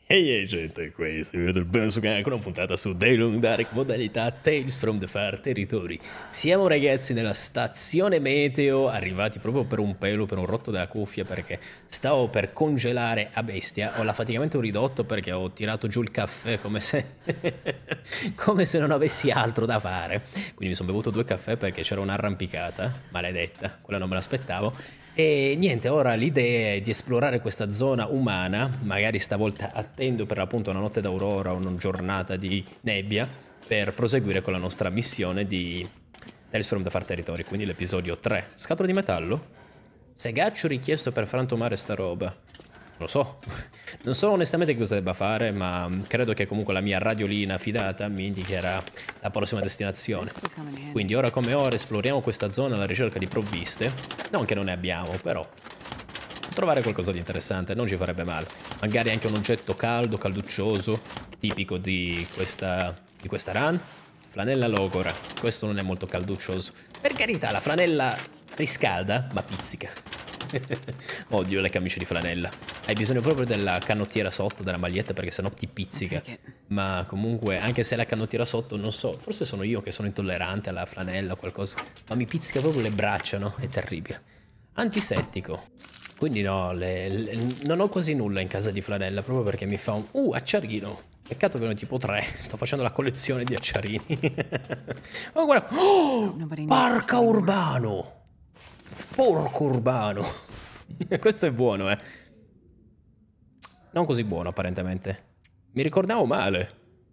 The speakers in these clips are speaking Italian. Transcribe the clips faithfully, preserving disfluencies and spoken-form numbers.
Ehi hey, gente, questo è il ben su canale con una puntata su Daylong Dark modalità Tales from the Far Territory. Siamo ragazzi nella stazione meteo, arrivati proprio per un pelo, per un rotto della cuffia, perché stavo per congelare a bestia. Ho l'affaticamento ridotto perché ho tirato giù il caffè come se come se non avessi altro da fare. Quindi mi sono bevuto due caffè perché c'era un'arrampicata, maledetta, quella non me l'aspettavo. E niente, ora l'idea è di esplorare questa zona umana, magari stavolta attendo per appunto una notte d'aurora o una giornata di nebbia, per proseguire con la nostra missione di Tales from the Far Territory, quindi l'episodio tre. Scatola di metallo? Segaccio richiesto per frantumare sta roba. Non lo so, non so onestamente che cosa debba fare, ma credo che comunque la mia radiolina fidata mi indicherà la prossima destinazione. Quindi ora come ora esploriamo questa zona alla ricerca di provviste, non che non ne abbiamo, però trovare qualcosa di interessante non ci farebbe male. Magari anche un oggetto caldo, calduccioso, tipico di questa, di questa run. Flanella logora, questo non è molto calduccioso. Per carità, la flanella riscalda, ma pizzica. Odio le camicie di flanella. Hai bisogno proprio della canottiera sotto, della maglietta, perché sennò ti pizzica. Ma comunque, anche se la canottiera sotto, non so, forse sono io che sono intollerante alla flanella o qualcosa, ma mi pizzica proprio le braccia, no? È terribile. Antisettico. Quindi no, le, le, non ho quasi nulla in casa di flanella, proprio perché mi fa un... Uh, acciarino. Peccato che ne ho tipo tre. Sto facendo la collezione di acciarini. Oh, guarda. Oh, Parca Urbano. Porco Urbano. Questo è buono, eh. Non così buono, apparentemente. Mi ricordavo male.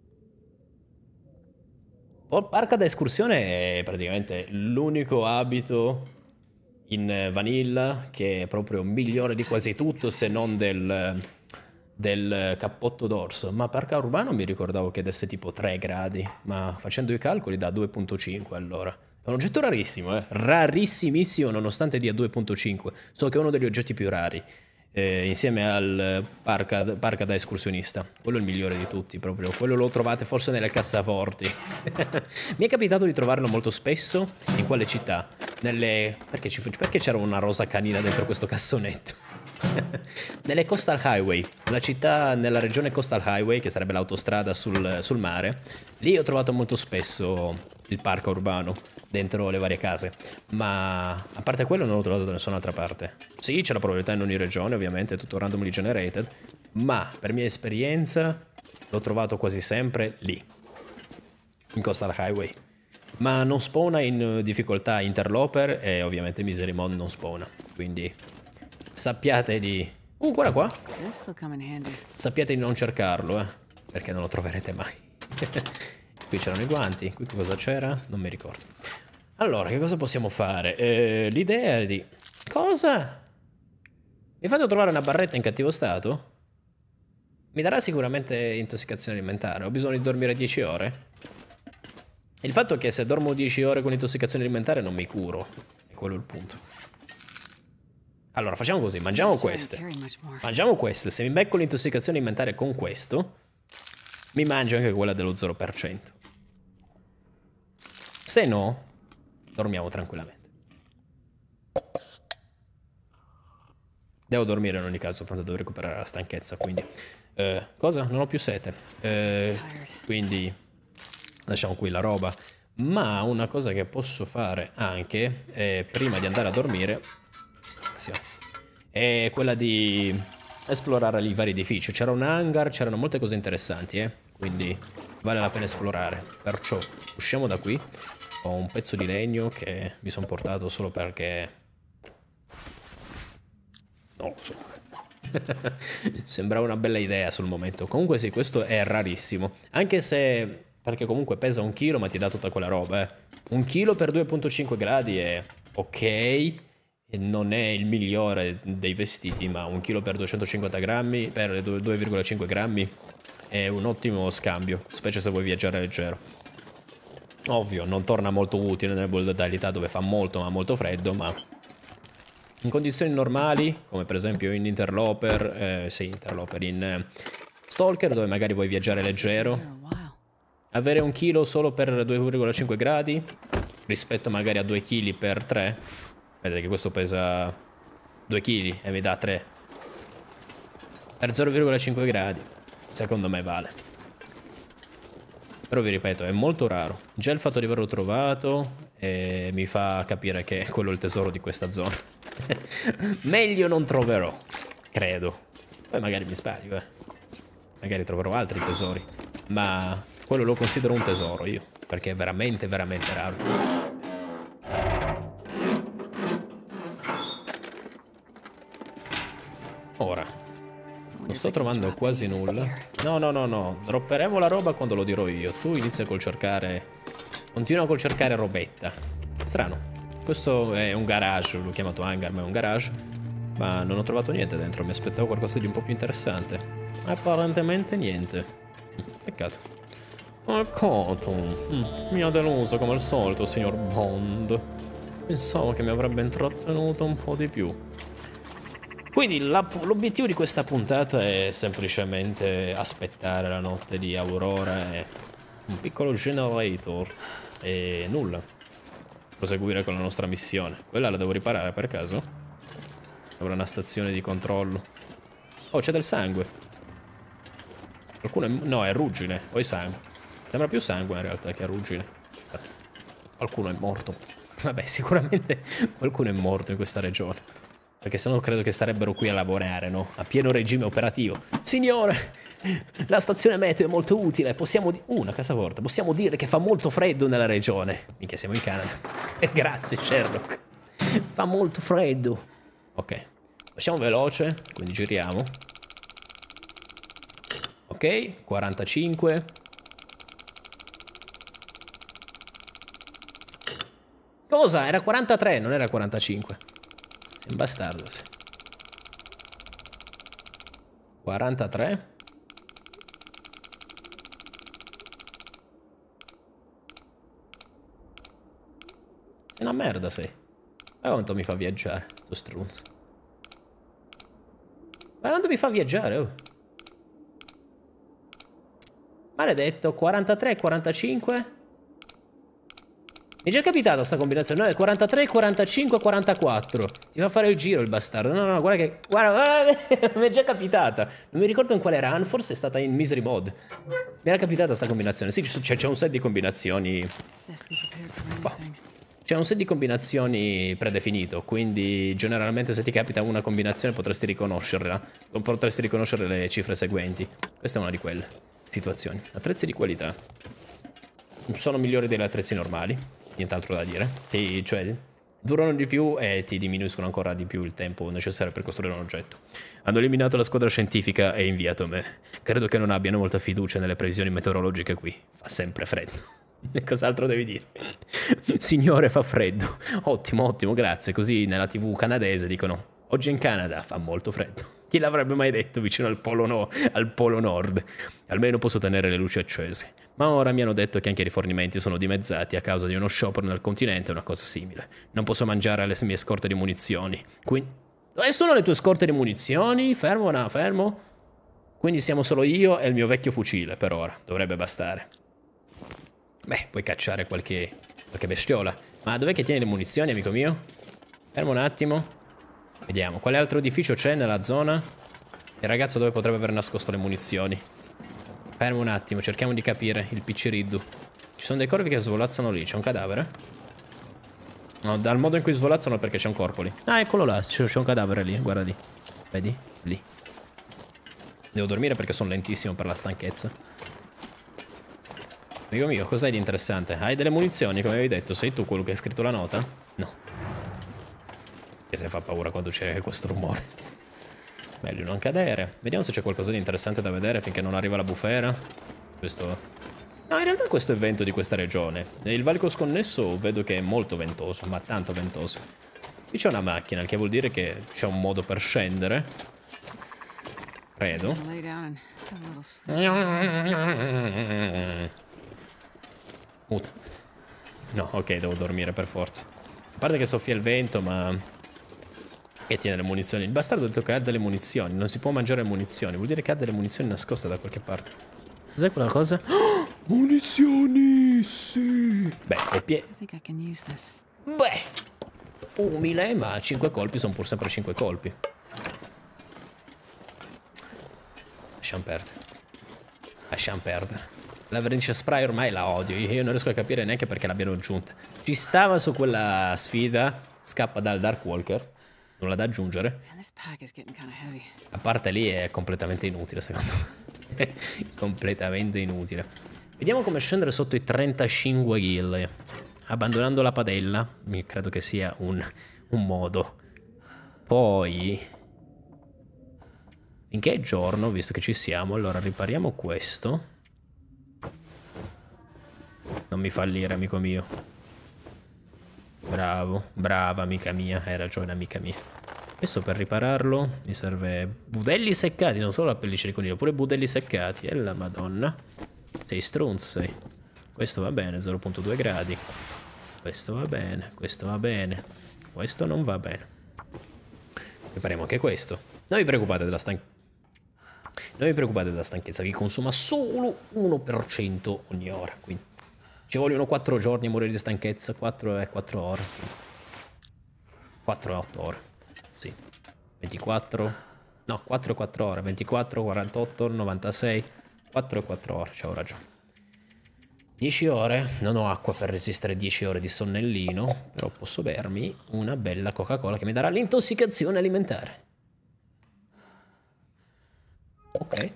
Parca da escursione è praticamente l'unico abito in vanilla che è proprio migliore di quasi tutto, se non del, del cappotto d'orso. Ma Parca Urbano mi ricordavo che desse tipo tre gradi, ma facendo i calcoli da due virgola cinque allora. È un oggetto rarissimo, eh? Rarissimissimo nonostante dia due virgola cinque. So che è uno degli oggetti più rari, eh, insieme al parca, parca da escursionista. Quello è il migliore di tutti, proprio. Quello lo trovate forse nelle cassaforti. Mi è capitato di trovarlo molto spesso. In quale città? Nelle... Perché, ci... Perché c'era una rosa canina dentro questo cassonetto? Nelle Coastal Highway, una città nella regione Coastal Highway, che sarebbe l'autostrada sul, sul mare. Lì ho trovato molto spesso il parco urbano dentro le varie case, ma a parte quello non l'ho trovato da nessun'altra parte. Sì, c'è la probabilità in ogni regione, ovviamente, è tutto randomly generated, ma per mia esperienza l'ho trovato quasi sempre lì, in Coastal Highway. Ma non spawna in difficoltà interloper e ovviamente Misery Mon non spawna, quindi sappiate di... Uh, guarda qua! Sappiate di non cercarlo, eh, perché non lo troverete mai. Qui c'erano i guanti, qui cosa c'era? Non mi ricordo. Allora, che cosa possiamo fare? Eh, l'idea è di... Cosa? Mi fate trovare una barretta in cattivo stato? Mi darà sicuramente intossicazione alimentare. Ho bisogno di dormire dieci ore? Il fatto è che se dormo dieci ore con intossicazione alimentare non mi curo. È quello il punto. Allora, facciamo così. Mangiamo queste. Mangiamo queste. Se mi becco l'intossicazione alimentare con questo, mi mangio anche quella dello zero per cento. Se no, dormiamo tranquillamente. Devo dormire in ogni caso, tanto devo recuperare la stanchezza, quindi... Eh, cosa? Non ho più sete. Eh, quindi lasciamo qui la roba. Ma una cosa che posso fare anche, eh, prima di andare a dormire, è quella di esplorare i vari edifici. C'era un hangar, c'erano molte cose interessanti, eh. Quindi vale la pena esplorare. Perciò usciamo da qui. Ho un pezzo di legno che mi sono portato solo perché... Non lo so. Sembrava una bella idea sul momento. Comunque sì, questo è rarissimo. Anche se... Perché comunque pesa un chilo, ma ti dà tutta quella roba, eh. Un chilo per due virgola cinque gradi è ok. E non è il migliore dei vestiti, ma un chilo per duecentocinquanta grammi, per due virgola cinque grammi, è un ottimo scambio, specie se vuoi viaggiare leggero. Ovvio, non torna molto utile nelle modalità dove fa molto ma molto freddo, ma in condizioni normali, come per esempio in Interloper, eh, sì, Interloper, in eh, Stalker, dove magari vuoi viaggiare leggero, avere un chilo solo per due virgola cinque gradi, rispetto magari a due chili per tre, vedete che questo pesa due chili e mi dà tre, per zero virgola cinque gradi. secondo me vale. Però vi ripeto, è molto raro. Già il fatto di averlo trovato eh, mi fa capire che quello è il tesoro di questa zona. Meglio non troverò, credo. Poi magari mi sbaglio, eh. Magari troverò altri tesori. Ma quello lo considero un tesoro io, perché è veramente, veramente raro. Ora, non sto trovando quasi nulla. No, no, no, no. Dropperemo la roba quando lo dirò io. Tu inizia col cercare... Continua col cercare robetta. Strano. Questo è un garage, l'ho chiamato hangar, ma è un garage. Ma non ho trovato niente dentro, mi aspettavo qualcosa di un po' più interessante. Apparentemente niente. Peccato. Peccato. Mm, mi ha deluso come al solito, signor Bond. Pensavo che mi avrebbe intrattenuto un po' di più. Quindi l'obiettivo di questa puntata è semplicemente aspettare la notte di Aurora e un piccolo generator e nulla. Proseguire con la nostra missione. Quella la devo riparare per caso? Avrà una stazione di controllo. Oh, c'è del sangue. Qualcuno è... No, è ruggine. Poi sangue. Sembra più sangue in realtà che ruggine. Qualcuno è morto. Vabbè, sicuramente qualcuno è morto in questa regione. Perché sennò credo che starebbero qui a lavorare, no? A pieno regime operativo. Signore, la stazione meteo è molto utile. Possiamo dire... Uh, una cassaforte. Possiamo dire che fa molto freddo nella regione. Minchia, siamo in Canada. Grazie, Sherlock. Fa molto freddo. Ok. Facciamo veloce, quindi giriamo. Ok, quarantacinque. Cosa? Era quarantatré, non era quarantacinque. Sei un bastardo. quarantatré. Sei una merda, sei. Ma quanto mi fa viaggiare, sto strunzo. Ma quanto mi fa viaggiare, oh. Maledetto, quarantatré e quarantacinque. Mi è già capitata sta combinazione. No, è quarantatré, quarantacinque, quarantaquattro. Ti fa fare il giro il bastardo. No, no, no, guarda che... Guarda, guarda, mi è già capitata. Non mi ricordo in quale run, forse è stata in Misery Mod. Mi era capitata sta combinazione. Sì, c'è un set di combinazioni... Boh. C'è un set di combinazioni predefinito, quindi generalmente se ti capita una combinazione potresti riconoscerla. Non potresti riconoscere le cifre seguenti. Questa è una di quelle situazioni. Attrezzi di qualità. Sono migliori degli attrezzi normali. Nient'altro da dire. Ti, cioè, durano di più e ti diminuiscono ancora di più il tempo necessario per costruire un oggetto. Hanno eliminato la squadra scientifica e inviato me. Credo che non abbiano molta fiducia nelle previsioni meteorologiche qui. Fa sempre freddo. E cos'altro devi dire? Signore, fa freddo. Ottimo, ottimo, grazie. Così nella tivù canadese dicono: oggi in Canada fa molto freddo. Chi l'avrebbe mai detto vicino al polo, no, al polo nord? Almeno posso tenere le luci accese. Ma ora mi hanno detto che anche i rifornimenti sono dimezzati a causa di uno sciopero nel continente o una cosa simile. Non posso mangiare le mie scorte di munizioni. Quindi... Dove sono le tue scorte di munizioni? Fermo, no, fermo. Quindi siamo solo io e il mio vecchio fucile per ora. Dovrebbe bastare. Beh, puoi cacciare qualche, qualche bestiola. Ma dov'è che tieni le munizioni, amico mio? Fermo un attimo. Vediamo, quale altro edificio c'è nella zona? Il ragazzo dove potrebbe aver nascosto le munizioni? Fermo un attimo, cerchiamo di capire il picciriddu. Ci sono dei corvi che svolazzano lì, c'è un cadavere? No, dal modo in cui svolazzano perché c'è un corpo lì. Ah, eccolo là, c'è un cadavere lì, guarda lì. Vedi? Lì. Devo dormire perché sono lentissimo per la stanchezza. Amico mio, cos'hai di interessante? Hai delle munizioni, come avevi detto? Sei tu quello che ha scritto la nota? No. Che se fa paura quando c'è questo rumore. Meglio non cadere. Vediamo se c'è qualcosa di interessante da vedere finché non arriva la bufera. Questo... No, in realtà questo è vento di questa regione. Il valico sconnesso vedo che è molto ventoso, ma tanto ventoso. Qui c'è una macchina, il che vuol dire che c'è un modo per scendere. Credo. Muta. No, ok, devo dormire per forza. A parte che soffia il vento, ma... Che tiene le munizioni? Il bastardo ha detto che ha delle munizioni. Non si può mangiare munizioni. Vuol dire che ha delle munizioni nascoste da qualche parte. Cos'è quella cosa? Oh, munizioni! Sì! Beh, è pieno. Beh, umile, ma cinque colpi sono pur sempre cinque colpi. Lasciamo perdere. Lasciamo perdere. La vernice spray ormai la odio. Io non riesco a capire neanche perché l'abbiano aggiunta. Ci stava su quella sfida. Scappa dal Darkwalker. Nulla da aggiungere. A parte lì è completamente inutile, secondo me. Completamente inutile. Vediamo come scendere sotto i trentacinque kill. Abbandonando la padella. Credo che sia un, un modo. Poi... finché è giorno, visto che ci siamo, allora ripariamo questo. Non mi fallire, amico mio. Bravo, brava amica mia. Hai ragione, amica mia. Adesso per ripararlo mi serve budelli seccati, non solo la pelliccia di coniglio, pure budelli seccati. E la madonna. Sei stronzi. Questo va bene, zero virgola due gradi. Questo va bene, questo va bene. Questo non va bene. Ripariamo anche questo. Non vi preoccupate della stanchezza. Non vi preoccupate della stanchezza, vi consuma solo uno per cento ogni ora. Quindi ci vogliono quattro giorni a morire di stanchezza. quattro e quattro ore. quattro e otto ore. Sì. ventiquattro. No, quattro e quattro ore. ventiquattro, quarantotto, novantasei. quattro e quattro ore, c'avevo ragione. dieci ore. Non ho acqua per resistere dieci ore di sonnellino. Però posso bermi una bella Coca-Cola che mi darà l'intossicazione alimentare. Ok.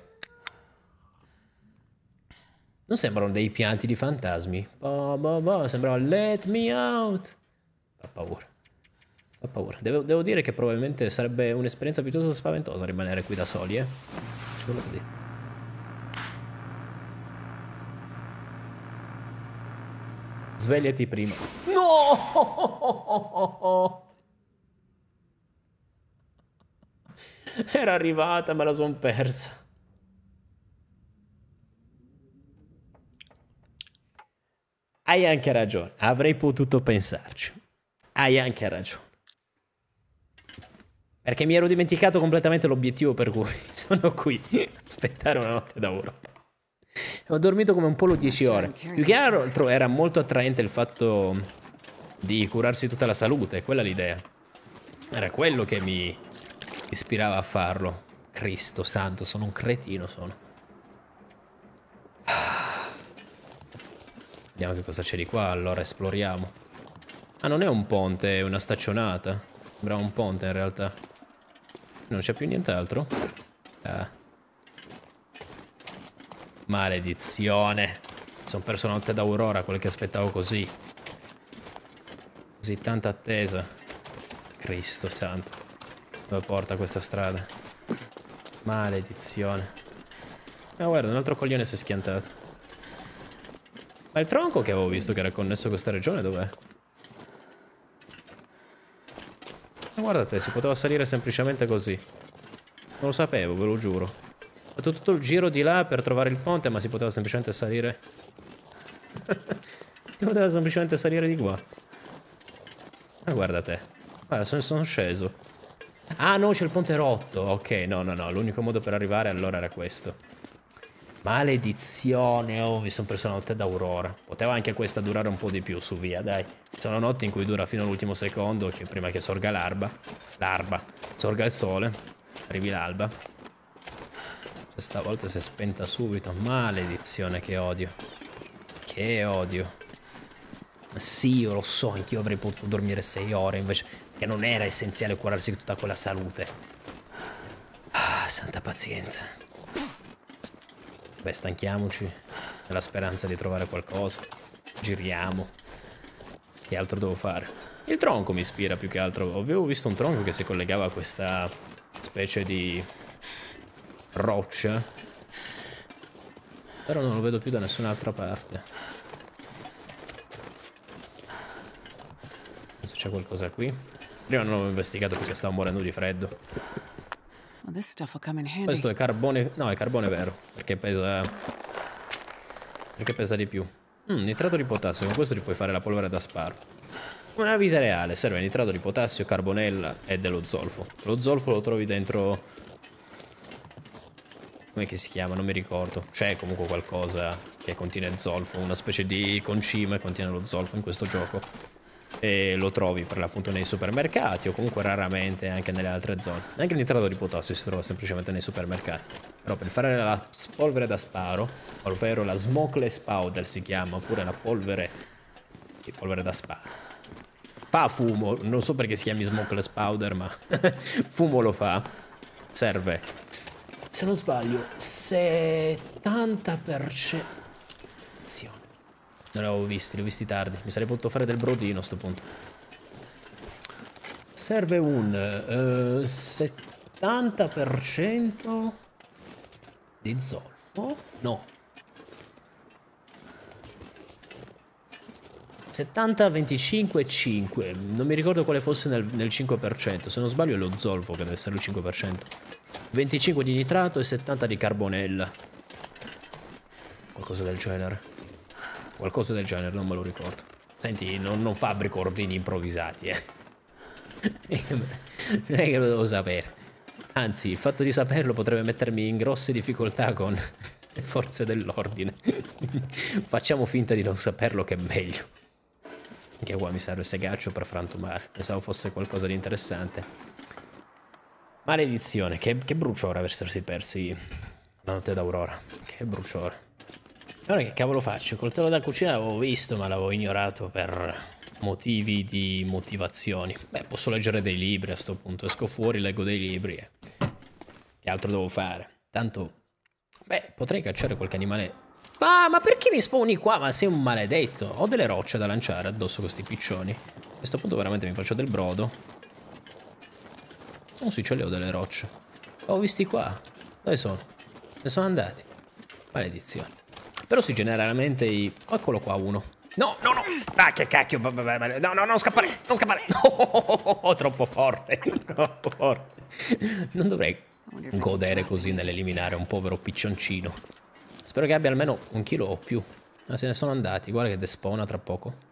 Non sembrano dei pianti di fantasmi. Bah, bah, bah. Sembrava let me out. Fa paura. Fa paura. Devo, devo dire che probabilmente sarebbe un'esperienza piuttosto spaventosa rimanere qui da soli, eh. Solo così. Svegliati prima. No! Era arrivata, me la son persa. Hai anche ragione. Avrei potuto pensarci. Hai anche ragione. Perché mi ero dimenticato completamente l'obiettivo per cui sono qui. Aspettare una notte da oro. Ho dormito come un pollo dieci ore. Più che altro era molto attraente il fatto di curarsi tutta la salute. Quella l'idea. Era quello che mi ispirava a farlo. Cristo santo, sono un cretino, sono. Vediamo che cosa c'è di qua, allora esploriamo. Ah, non è un ponte, è una staccionata. Sembrava un ponte in realtà. Non c'è più nient'altro. Ah. Maledizione. Sono perso notte d'aurora, quello che aspettavo così. Così tanta attesa. Cristo santo. Dove porta questa strada? Maledizione. Ah, guarda, un altro coglione si è schiantato. Ma il tronco che avevo visto che era connesso a questa regione dov'è? Ma guardate, si poteva salire semplicemente così. Non lo sapevo, ve lo giuro. Ho fatto tutto il giro di là per trovare il ponte, ma si poteva semplicemente salire. Si poteva semplicemente salire di qua. Ma guarda te. Guarda, sono, sono sceso. Ah no, c'è il ponte rotto. Ok, no, no, no. L'unico modo per arrivare allora era questo. Maledizione, oh, mi sono preso una notte d'aurora. Poteva anche questa durare un po' di più, su via, dai. Sono notti in cui dura fino all'ultimo secondo, che prima che sorga l'alba. L'alba. Sorga il sole. Arrivi l'alba. Questa volta si è spenta subito. Maledizione, che odio. Che odio. Sì, io lo so, anch'io avrei potuto dormire sei ore, invece che non era essenziale curarsi di tutta quella salute. Ah, santa pazienza. Beh, stanchiamoci, nella speranza di trovare qualcosa. Giriamo. Che altro devo fare? Il tronco mi ispira più che altro. Avevo visto un tronco che si collegava a questa specie di roccia. Però non lo vedo più da nessun'altra parte. Adesso c'è qualcosa qui. Prima non l'avevo investigato perché stavo morendo di freddo. Questo è carbone. No, è carbone vero. Perché pesa. Perché pesa di più. Mm, nitrato di potassio. Con questo ti puoi fare la polvere da sparo. Come nella vita reale. Serve nitrato di potassio, carbonella e dello zolfo. Lo zolfo lo trovi dentro. Come si chiama? Non mi ricordo. C'è comunque qualcosa che contiene zolfo. Una specie di concime contiene lo zolfo in questo gioco. e lo trovi per l'appunto nei supermercati o comunque raramente anche nelle altre zone. Anche il nitrato di potassio si trova semplicemente nei supermercati. Però per fare la polvere da sparo, ovvero la smokeless powder si chiama, oppure la polvere, sì, polvere da sparo, fa fumo, non so perché si chiami smokeless powder, ma fumo lo fa, serve, se non sbaglio, settanta per cento. Non l'avevo visti, li ho visti tardi. Mi sarei potuto fare del brodino a sto punto. Serve un uh, settanta per cento di zolfo? No. settanta, venticinque, cinque. Non mi ricordo quale fosse nel, nel cinque per cento. Se non sbaglio è lo zolfo che deve essere il cinque per cento. venticinque di nitrato e settanta di carbonella. Qualcosa del genere. Qualcosa del genere, non me lo ricordo. Senti, non, non fabbrico ordini improvvisati, eh. Non è che lo devo sapere. Anzi, il fatto di saperlo potrebbe mettermi in grosse difficoltà con le forze dell'ordine. Facciamo finta di non saperlo che è meglio. Anche qua mi serve segaccio per frantumare. Pensavo fosse qualcosa di interessante. Maledizione, che, che bruciore aversi persi la notte d'aurora. Che bruciore. Allora che cavolo faccio? Il coltello da cucina l'avevo visto ma l'avevo ignorato per motivi di motivazioni. Beh, posso leggere dei libri a sto punto. Esco fuori, leggo dei libri e... che altro devo fare? Tanto... beh, potrei cacciare qualche animale... ah, ma perché mi spawni qua? Ma sei un maledetto. Ho delle rocce da lanciare addosso a questi piccioni. A questo punto veramente mi faccio del brodo. Oh sì, ce le ho delle rocce. Ho visti qua. Dove sono? Ne sono andati. Maledizione. Però sì, generalmente i... eccolo qua uno. No, no, no. Ah, che cacchio. No, no, non scappare. Non scappare. No, troppo forte. Troppo forte. Non dovrei godere così nell'eliminare un povero piccioncino. Spero che abbia almeno un chilo o più. Ma se ne sono andati. Guarda che despona tra poco.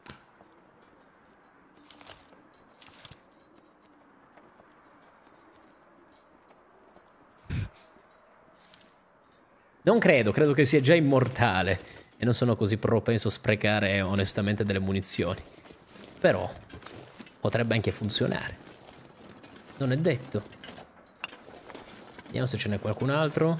Non credo, credo che sia già immortale e non sono così propenso a sprecare onestamente delle munizioni. Però potrebbe anche funzionare. Non è detto. Vediamo se ce n'è qualcun altro.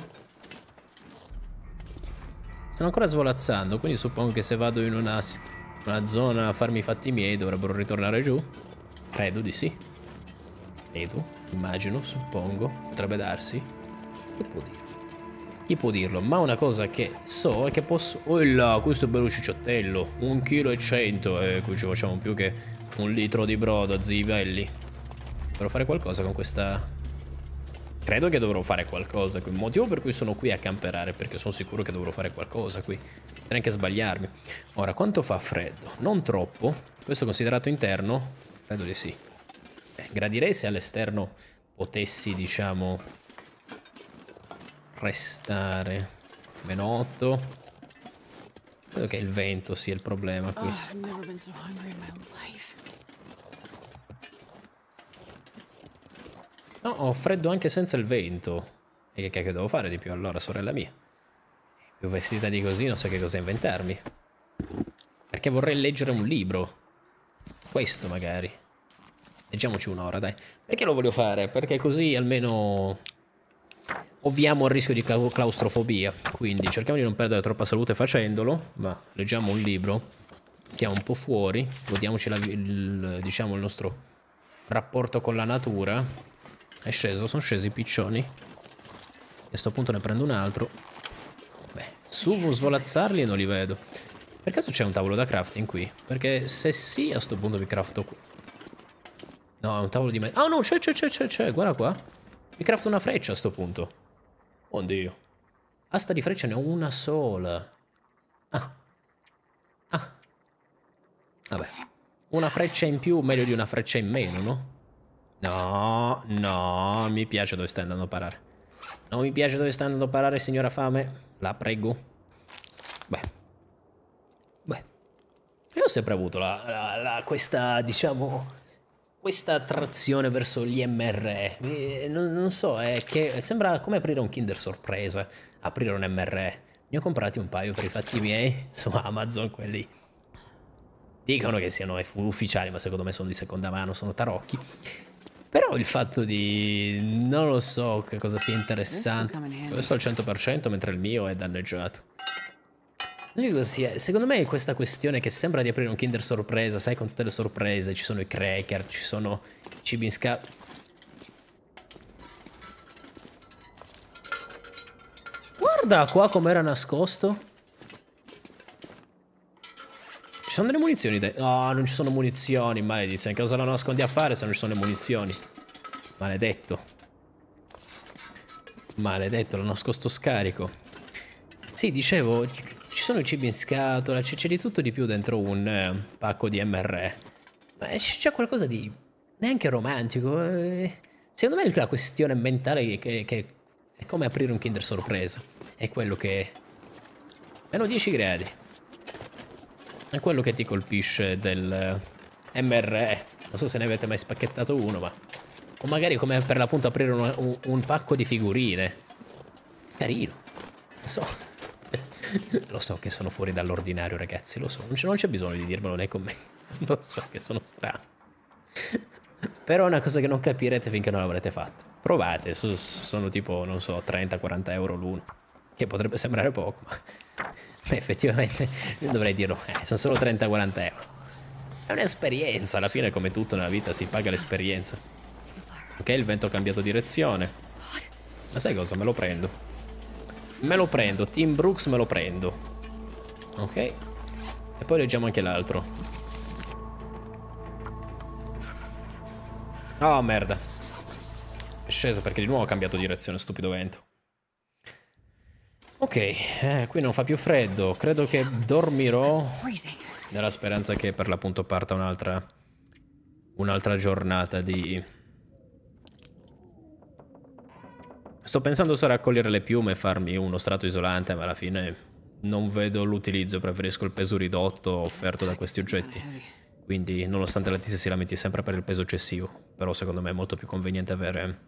Stanno ancora svolazzando, quindi suppongo che se vado in una, una zona a farmi i fatti miei dovrebbero ritornare giù. Credo di sì. Credo, immagino, suppongo. Potrebbe darsi. Che può dire? Chi può dirlo? Ma una cosa che so è che posso... oh là, questo è bello cicciottello. Un chilo e cento. E qui ci facciamo più che un litro di brodo, zii belli. Dovrò fare qualcosa con questa... credo che dovrò fare qualcosa. Il motivo per cui sono qui a camperare, perché sono sicuro che dovrò fare qualcosa qui. Potrei anche sbagliarmi. Ora, quanto fa freddo? Non troppo. Questo è considerato interno? Credo di sì. Beh, gradirei se all'esterno potessi, diciamo... restare. Meno otto. Credo che il vento sia il problema qui. No, ho freddo anche senza il vento. E che cacchio devo fare di più allora, sorella mia? Più vestita di così non so che cosa inventarmi. Perché vorrei leggere un libro. Questo magari. Leggiamoci un'ora, dai. Perché lo voglio fare? Perché così almeno... ovviamo il rischio di claustrofobia, quindi cerchiamo di non perdere troppa salute facendolo, ma leggiamo un libro, stiamo un po' fuori, godiamoci la, il, diciamo il nostro rapporto con la natura. È sceso, sono scesi i piccioni. E a sto punto ne prendo un altro. Beh, su svolazzarli non li vedo. Per caso c'è un tavolo da crafting qui? Perché se sì, a sto punto vi crafto qui. No, è un tavolo di me. Ah no, c'è, c'è, c'è, c'è, c'è, guarda qua. Mi crafto una freccia a sto punto. Oddio. Asta di freccia ne ho una sola. Ah. Ah. Vabbè. Una freccia in più meglio di una freccia in meno, no? No, no, mi piace dove stai andando a parare. Non mi piace dove stai andando a parare, signora Fame. La prego. Beh. Beh. Io ho sempre avuto la, la, la, questa, diciamo... questa attrazione verso gli M R E. Non, non so, è che sembra come aprire un Kinder sorpresa. Aprire un M R E. Ne ho comprati un paio per i fatti miei su Amazon, quelli Dicono che siano ufficiali, ma secondo me sono di seconda mano, sono tarocchi. Però il fatto di... non lo so che cosa sia interessante. Questo al cento per cento mentre il mio è danneggiato. Non so cosa sia. Secondo me è questa questione che sembra di aprire un Kinder sorpresa, sai, con tutte le sorprese. Ci sono i cracker, ci sono i cibi in scatola. Guarda qua com'era nascosto. Ci sono delle munizioni? No, non ci sono munizioni, maledizione. Che cosa la nascondi a fare se non ci sono le munizioni? Maledetto. Maledetto, l'ho nascosto scarico. Sì, dicevo, ci sono i cibi in scatola, c'è di tutto di più dentro un eh, pacco di M R E. Ma c'è qualcosa di neanche romantico. Eh. Secondo me la questione mentale che, che è come aprire un Kinder sorpresa. È quello che... meno dieci gradi. È quello che ti colpisce del M R E. Non so se ne avete mai spacchettato uno, ma... o magari come per l'appunto aprire un, un, un pacco di figurine. Carino. Lo so. Lo so che sono fuori dall'ordinario, ragazzi. Lo so. Non c'è bisogno di dirmelo nei commenti. Lo so che sono strano. Però è una cosa che non capirete finché non l'avrete fatto. Provate. So, sono tipo, non so, trenta quaranta euro l'uno. Che potrebbe sembrare poco, ma... Beh, effettivamente dovrei dirlo, eh, sono solo trenta quaranta euro. È un'esperienza, alla fine come tutto nella vita si paga l'esperienza. Ok, il vento ha cambiato direzione. Ma sai cosa? Me lo prendo. Me lo prendo, Tim Brooks me lo prendo. Ok. E poi leggiamo anche l'altro. Oh, merda. È sceso perché di nuovo ha cambiato direzione, stupido vento. Ok, eh, qui non fa più freddo. Credo che dormirò nella speranza che per l'appunto parta un'altra un'altra giornata di... Sto pensando se raccogliere le piume e farmi uno strato isolante, ma alla fine non vedo l'utilizzo. Preferisco il peso ridotto offerto da questi oggetti. Quindi, nonostante la tizia si lamenti sempre per il peso eccessivo, però secondo me è molto più conveniente avere...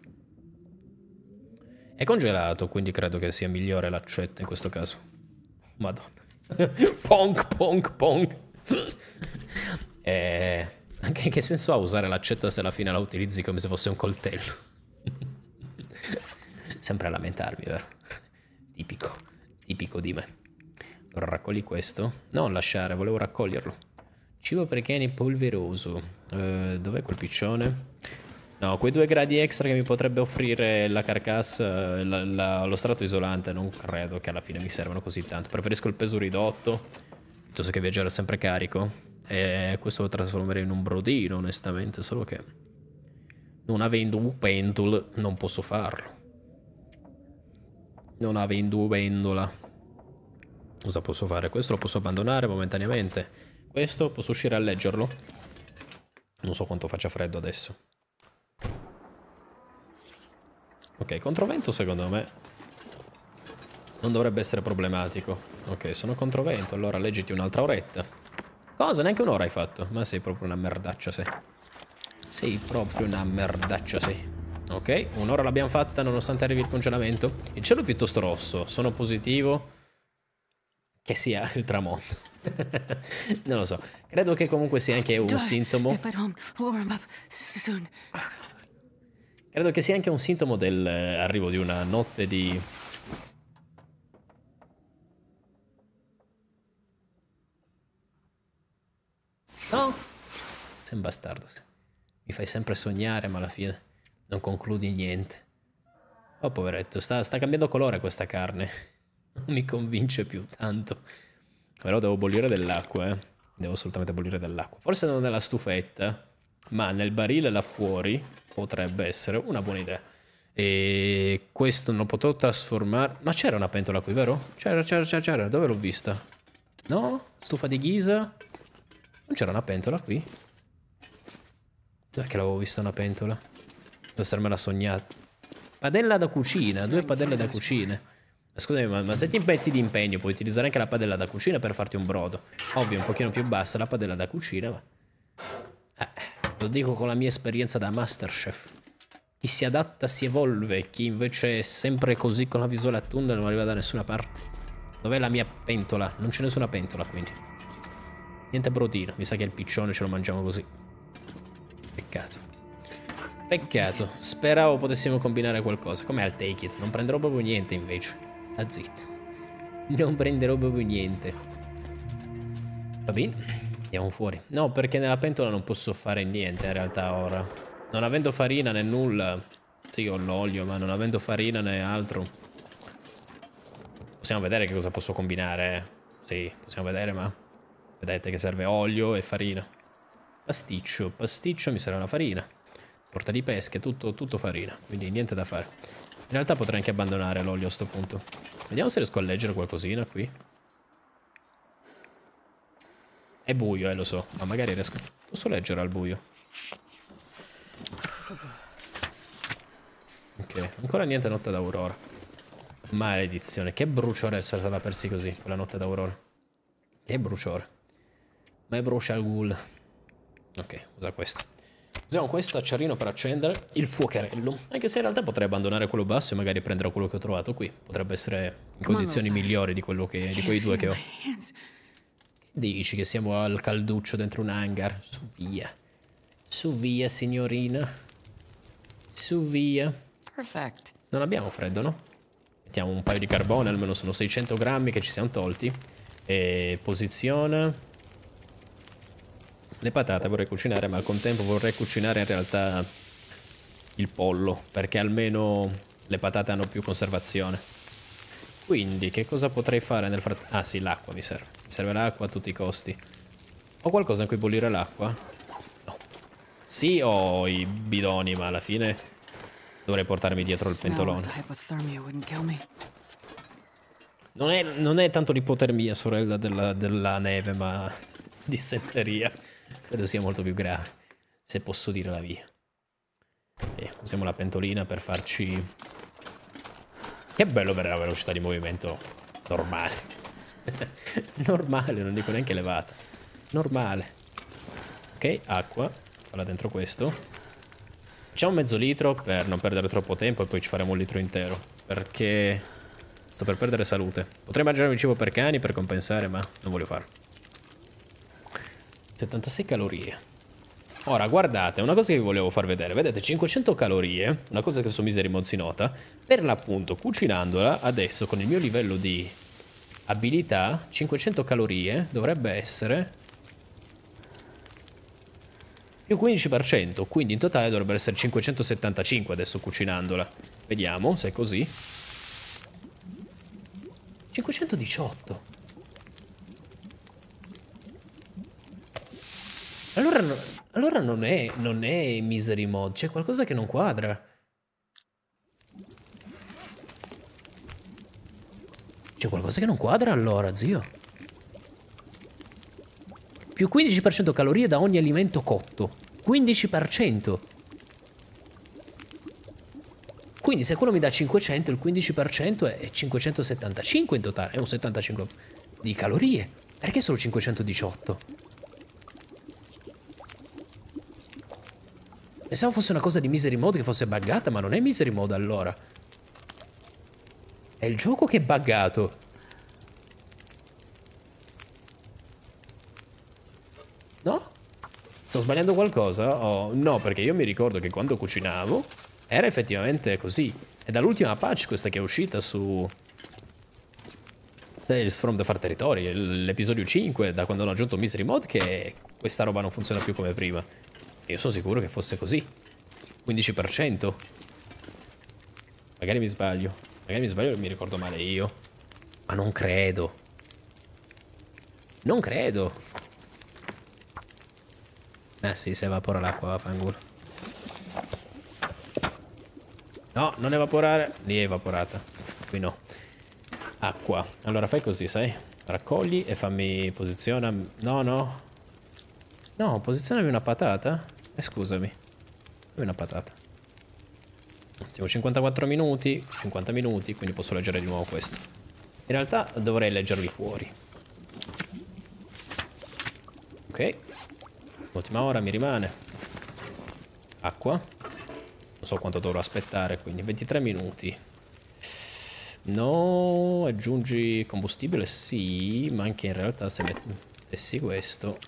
È congelato, quindi credo che sia migliore l'accetta in questo caso. Madonna. Ponk, ponk, ponk. eh, anche che senso ha usare l'accetta se alla fine la utilizzi come se fosse un coltello? Sempre a lamentarmi, vero? Tipico. Tipico di me. Allora raccogli questo. Non lasciare, volevo raccoglierlo. Cibo per cani polveroso. Eh, dov'è quel piccione? No, quei due gradi extra che mi potrebbe offrire la carcassa, la, la, lo strato isolante, non credo che alla fine mi servano così tanto. Preferisco il peso ridotto, piuttosto che viaggiare sempre carico. E questo lo trasformerei in un brodino, onestamente, solo che non avendo un pendolo non posso farlo. Non avendo un pendola. Cosa posso fare? Questo lo posso abbandonare momentaneamente. Questo posso uscire a leggerlo. Non so quanto faccia freddo adesso. Ok, controvento secondo me non dovrebbe essere problematico. Ok, sono controvento, allora leggiti un'altra oretta. Cosa? Neanche un'ora hai fatto? Ma sei proprio una merdaccia, sei. Sei proprio una merdaccia, sei. Ok, un'ora l'abbiamo fatta nonostante arrivi il congelamento. Il cielo è piuttosto rosso, sono positivo che sia il tramonto. Non lo so, credo che comunque sia anche un sintomo. Credo che sia anche un sintomo dell'arrivo di una notte di... No? Sei un bastardo. Mi fai sempre sognare, ma alla fine non concludi niente. Oh, poveretto, sta, sta cambiando colore questa carne. Non mi convince più tanto. Però devo bollire dell'acqua, eh. Devo assolutamente bollire dell'acqua. Forse non nella stufetta, ma nel barile là fuori potrebbe essere una buona idea. E questo non potrò trasformare... Ma c'era una pentola qui, vero? C'era, c'era, c'era, c'era. Dove l'ho vista? No? Stufa di ghisa? Non c'era una pentola qui? Dov'è che l'avevo vista una pentola? Devo essermela sognata. Padella da cucina, due padelle da cucina. Scusami, ma, ma se ti metti di impegno puoi utilizzare anche la padella da cucina per farti un brodo. Ovvio, un pochino più bassa la padella da cucina, ma... Eh, lo dico con la mia esperienza da Masterchef. Chi si adatta si evolve, chi invece è sempre così con la visuale a tunnel non arriva da nessuna parte. Dov'è la mia pentola? Non c'è nessuna pentola, quindi. Niente proteina. Mi sa che il piccione ce lo mangiamo così. Peccato. Peccato. Speravo potessimo combinare qualcosa. Com'è al take it? Non prenderò proprio niente invece. Sta zitta. Non prenderò proprio niente. Va bene. Andiamo fuori. No, perché nella pentola non posso fare niente in realtà ora. Non avendo farina né nulla. Sì, ho l'olio, ma non avendo farina né altro. Possiamo vedere che cosa posso combinare. Eh. Sì, possiamo vedere, ma... Vedete che serve olio e farina. Pasticcio. Pasticcio mi serve la farina. Porta di pesche, tutto, tutto farina. Quindi niente da fare. In realtà potrei anche abbandonare l'olio a sto punto. Vediamo se riesco a leggere qualcosina qui. È buio, eh, lo so. Ma magari riesco... Posso leggere al buio. Ok, ancora niente notte d'aurora. Maledizione, che bruciore essere stata persi così, quella notte d'aurora. Che bruciore. Ma è brucia al ghoul. Ok, usa questo. Usiamo questo acciarino per accendere il fuocherello. Anche se in realtà potrei abbandonare quello basso e magari prenderò quello che ho trovato qui. Potrebbe essere in condizioni migliori di quello che, di quei due che ho. Dici che siamo al calduccio dentro un hangar? Su via. Su via, signorina. Su via. Perfect. Non abbiamo freddo, no? Mettiamo un paio di carbone, almeno sono seicento grammi che ci siamo tolti. E posiziona. Le patate vorrei cucinare, ma al contempo vorrei cucinare in realtà il pollo, perché almeno le patate hanno più conservazione. Quindi, che cosa potrei fare nel frattempo? Ah sì, l'acqua mi serve. Mi serve l'acqua a tutti i costi. Ho qualcosa in cui bollire l'acqua? No. Sì, ho i bidoni, ma alla fine dovrei portarmi dietro il pentolone. Non è, non è tanto l'ipotermia, sorella della, della neve, ma dissenteria. Credo sia molto più grave, se posso dire la via. E usiamo la pentolina per farci... Che bello avere la velocità di movimento normale. Normale, non dico neanche elevata. Normale. Ok, acqua. Falla dentro questo. Facciamo mezzo litro per non perdere troppo tempo e poi ci faremo un litro intero. Perché sto per perdere salute. Potrei mangiare il cibo per cani per compensare, ma non voglio farlo. settantasei calorie. Ora, guardate, una cosa che vi volevo far vedere. Vedete, cinquecento calorie, una cosa che su Misery Mod si nota, per l'appunto, cucinandola, adesso con il mio livello di abilità, cinquecento calorie dovrebbe essere più quindici per cento, quindi in totale dovrebbe essere cinquecentosettantacinque adesso cucinandola. Vediamo se è così. cinquecentodiciotto. Allora, allora non è, non è Misery Mod, c'è qualcosa che non quadra. C'è qualcosa che non quadra allora, zio. Più quindici per cento calorie da ogni alimento cotto. quindici per cento. Quindi se quello mi dà cinquecento, il quindici per cento è cinquecentosettantacinque in totale. È un settantacinque di calorie. Perché solo cinquecentodiciotto? Pensavo fosse una cosa di Misery Mode che fosse buggata, ma non è Misery Mode allora. È il gioco che è buggato. No? Sto sbagliando qualcosa? Oh, no, perché io mi ricordo che quando cucinavo era effettivamente così. È dall'ultima patch questa che è uscita su Tales from the Far Territory, l'episodio cinque, da quando hanno aggiunto Misery Mode, che questa roba non funziona più come prima. Io sono sicuro che fosse così. quindici per cento. Magari mi sbaglio. Magari mi sbaglio e mi ricordo male io. Ma non credo. Non credo. Ah sì, se evapora l'acqua, vaffanculo. No, non evaporare. Lì è evaporata. Qui no. Acqua. Allora fai così, sai? Raccogli e fammi posiziona... No, no. No, posizionami una patata. Eh, scusami. Fammi una patata. Siamo cinquantaquattro minuti. cinquanta minuti, quindi posso leggere di nuovo questo. In realtà dovrei leggerli fuori. Ok. Ultima ora mi rimane. Acqua. Non so quanto dovrò aspettare, quindi ventitré minuti. No, aggiungi combustibile, sì, ma anche in realtà se metti... E sì, questo.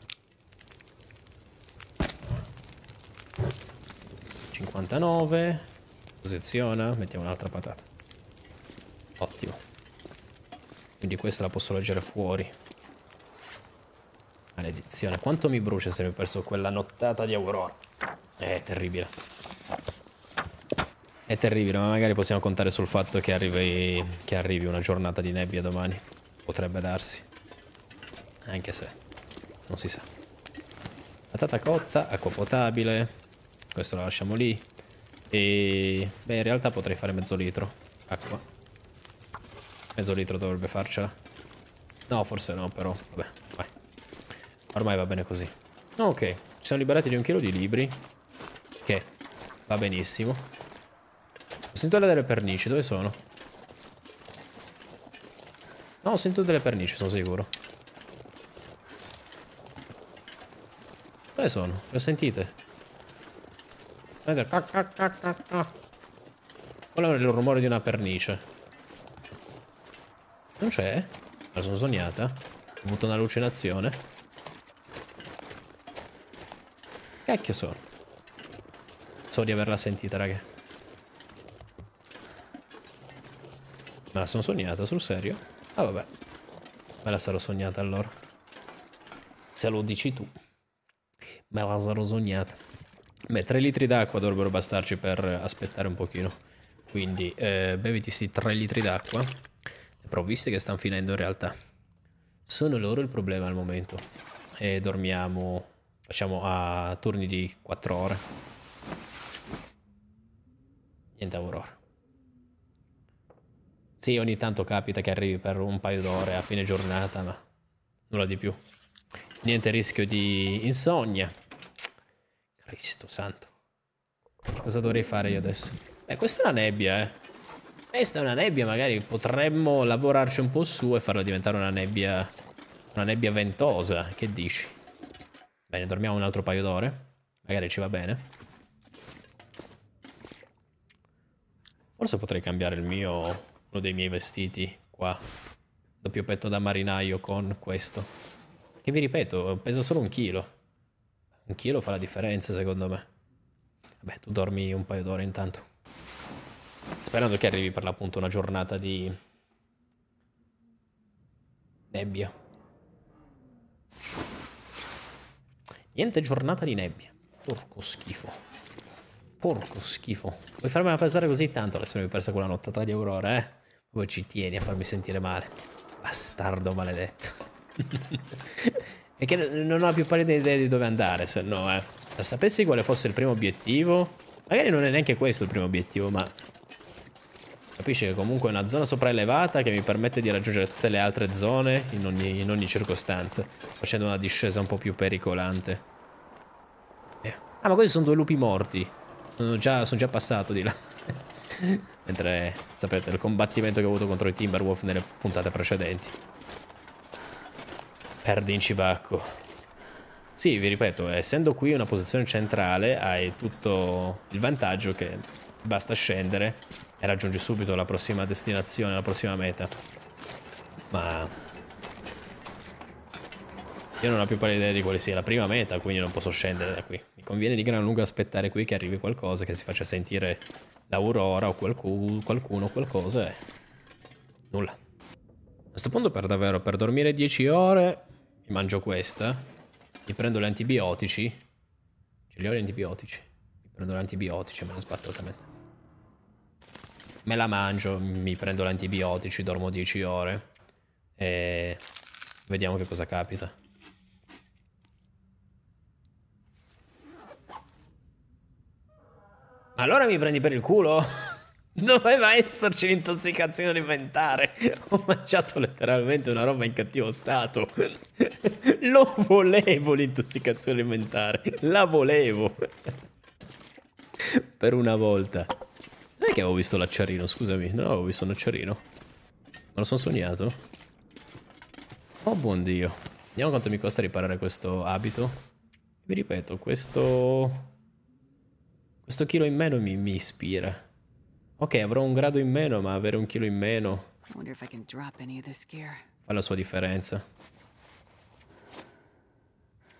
cinquantanove. Posiziona. Mettiamo un'altra patata. Ottimo. Quindi questa la posso leggere fuori. Maledizione. Quanto mi brucia se mi ho perso quella nottata di Aurora. È terribile. È terribile, ma magari possiamo contare sul fatto che arrivi, che arrivi una giornata di nebbia domani. Potrebbe darsi. Anche se non si sa. Patata cotta, acqua potabile. Questo lo lasciamo lì. E beh, in realtà potrei fare mezzo litro acqua. Mezzo litro dovrebbe farcela. No, forse no, però vabbè, vai. Ormai va bene così. Ok, ci siamo liberati di un chilo di libri. Che va benissimo. Ho sentito delle pernici, dove sono? No, ho sentito delle pernici, sono sicuro. Dove sono? Le ho sentite? Vedete? Quello è il rumore di una pernice. Non c'è? La sono sognata? Ho avuto un'allucinazione? Cacchio sono? So di averla sentita, raga. Me la sono sognata, sul serio? Ah, vabbè. Me la sarò sognata allora. Se lo dici tu. Me la sarò sognata. Beh, tre litri d'acqua dovrebbero bastarci per aspettare un pochino. Quindi, eh, beviti sti tre litri d'acqua. Le provviste che stanno finendo in realtà. Sono loro il problema al momento. E dormiamo... Facciamo a turni di quattro ore. Niente Aurora. Sì, ogni tanto capita che arrivi per un paio d'ore a fine giornata, ma nulla di più. Niente rischio di insonnia. Cristo santo. Che cosa dovrei fare io adesso? Beh, questa è una nebbia, eh. Questa è una nebbia, magari potremmo lavorarci un po' su e farla diventare una nebbia... Una nebbia ventosa, che dici? Bene, dormiamo un altro paio d'ore. Magari ci va bene. Forse potrei cambiare il mio... Uno dei miei vestiti qua. Doppio petto da marinaio con questo. Che vi ripeto, pesa solo un chilo. Un chilo fa la differenza secondo me. Vabbè, tu dormi un paio d'ore intanto. Sperando che arrivi per l'appunto una giornata di... nebbia. Niente giornata di nebbia. Porco schifo. Porco schifo. Vuoi farmela pesare così tanto adesso mi hai persa quella nottata di Aurora, eh? Poi ci tieni a farmi sentire male. Bastardo maledetto. E che non ho più pallida idea di dove andare, se no, eh. Se sapessi quale fosse il primo obiettivo... Magari non è neanche questo il primo obiettivo, ma... Capisci che comunque è una zona sopraelevata che mi permette di raggiungere tutte le altre zone in ogni, in ogni circostanza, facendo una discesa un po' più pericolante. Eh. Ah, ma questi sono due lupi morti. Sono già, sono già passato di là. Mentre, sapete, il combattimento che ho avuto contro i Timberwolf nelle puntate precedenti. Perdi in cibacco. Sì, vi ripeto, essendo qui una posizione centrale, hai tutto il vantaggio che basta scendere e raggiungi subito la prossima destinazione, la prossima meta. Ma io non ho più pallida idea di quale sia la prima meta, quindi non posso scendere da qui. Mi conviene di gran lunga aspettare qui che arrivi qualcosa, che si faccia sentire l'Aurora o qualcuno, qualcuno, qualcosa e... nulla. A questo punto per davvero, per dormire dieci ore, mi mangio questa, mi prendo gli antibiotici, ce li ho gli antibiotici, mi prendo gli antibiotici e me ne sbatto totalmente. Me la mangio, mi prendo gli antibiotici, dormo dieci ore e vediamo che cosa capita. Allora mi prendi per il culo? Doveva esserci l'intossicazione alimentare. Ho mangiato letteralmente una roba in cattivo stato. Lo volevo l'intossicazione alimentare. La volevo. Per una volta. Non è che avevo visto l'acciarino, scusami. No, avevo visto un acciarino. Me lo sono sognato. Oh buon Dio. Vediamo quanto mi costa riparare questo abito. Vi ripeto, questo... Questo chilo in meno mi, mi ispira. Ok, avrò un grado in meno, ma avere un chilo in meno fa la sua differenza.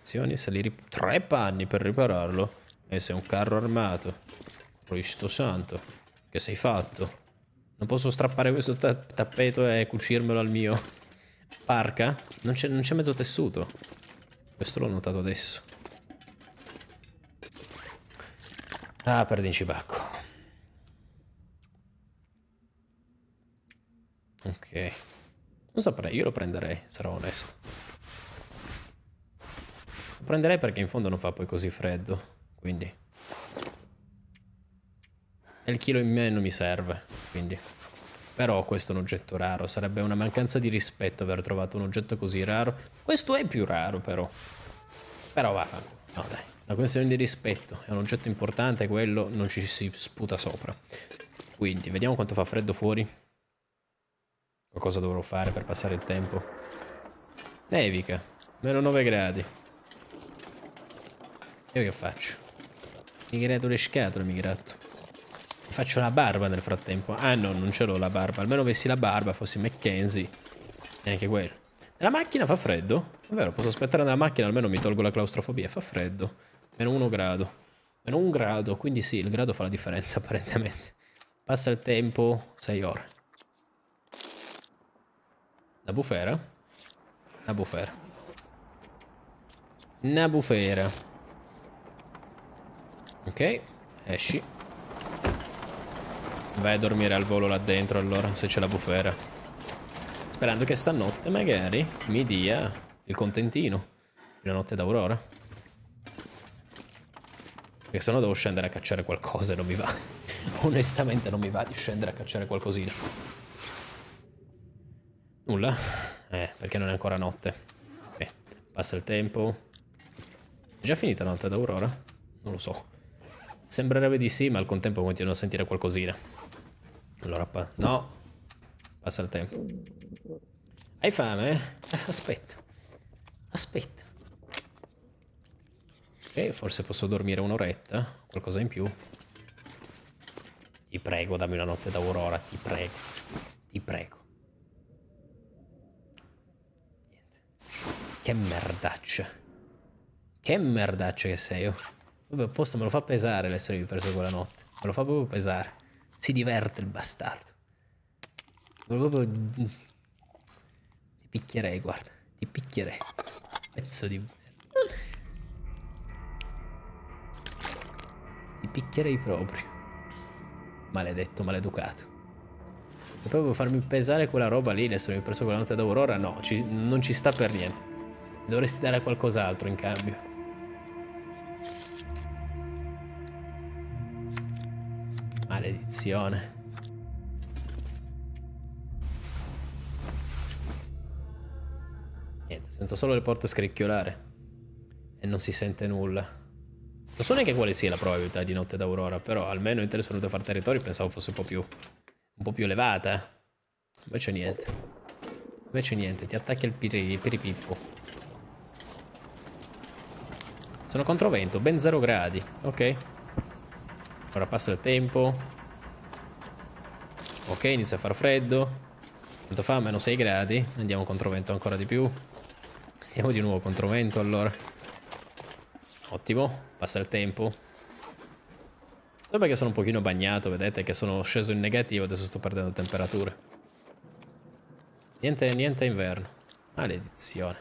Azioni, salire tre panni per ripararlo. E sei un carro armato. Cristo santo. Che sei fatto? Non posso strappare questo ta tappeto e cucirmelo al mio parca? Non c'è mezzo tessuto. Questo l'ho notato adesso. Ah, perdincibacco. Ok. Non saprei, io lo prenderei, sarò onesto. Lo prenderei perché in fondo non fa poi così freddo. Quindi. E il chilo in me non mi serve, quindi. Però questo è un oggetto raro, sarebbe una mancanza di rispetto aver trovato un oggetto così raro. Questo è più raro però. Però va, no dai, una questione di rispetto, è un oggetto importante, quello non ci si sputa sopra. Quindi, vediamo quanto fa freddo fuori. Cosa dovrò fare per passare il tempo? Nevica, meno nove gradi. Io che faccio? Mi gratto le scatole, mi gratto. Mi faccio la barba nel frattempo. Ah no, non ce l'ho la barba. Almeno avessi la barba, fossi Mackenzie. Neanche quello. Nella macchina fa freddo? È vero, posso aspettare nella macchina, almeno mi tolgo la claustrofobia. Fa freddo. Meno uno grado. Meno un grado, quindi sì, il grado fa la differenza apparentemente. Passa il tempo, sei ore. La bufera? La bufera. Una bufera. Ok, esci. Vai a dormire al volo là dentro allora, se c'è la bufera. Sperando che stanotte magari mi dia il contentino. Una notte d'aurora. Perché sennò devo scendere a cacciare qualcosa e non mi va. Onestamente non mi va di scendere a cacciare qualcosina. Nulla? Eh, perché non è ancora notte. Ok, passa il tempo. È già finita la notte d'aurora? Non lo so. Sembrerebbe di sì, ma al contempo continuo a sentire qualcosina. Allora, pa no. Passa il tempo. Hai fame? Eh, aspetta. Aspetta. Ok, forse posso dormire un'oretta. Qualcosa in più. Ti prego, dammi una notte d'aurora. Ti prego. Ti prego. Che merdaccia. Che merdaccia che sei, oh. Vabbè, apposta me lo fa pesare l'essermi preso quella notte. Me lo fa proprio pesare. Si diverte il bastardo. Proprio... Ti picchierei, guarda. Ti picchierei. Pezzo di... Ti picchierei proprio. Maledetto, maleducato. E proprio farmi pesare quella roba lì, l'essermi preso quella notte d'aurora, no, ci... non ci sta per niente. Dovresti dare qualcos'altro in cambio. Maledizione. Niente, sento solo le porte scricchiolare. E non si sente nulla. Non so neanche quale sia la probabilità di notte d'aurora, però almeno in Tales from the Far Territory pensavo fosse un po' più... un po' più elevata. Invece niente. Invece niente, ti attacchi al piri, piripippo. Sono controvento, ben zero gradi. Ok. Ora passa il tempo. Ok, inizia a far freddo. Quanto fa? Meno sei gradi. Andiamo controvento ancora di più. Andiamo di nuovo controvento allora. Ottimo, passa il tempo. So perché sono un pochino bagnato, vedete che sono sceso in negativo, adesso sto perdendo temperature. Niente, niente inverno. Maledizione.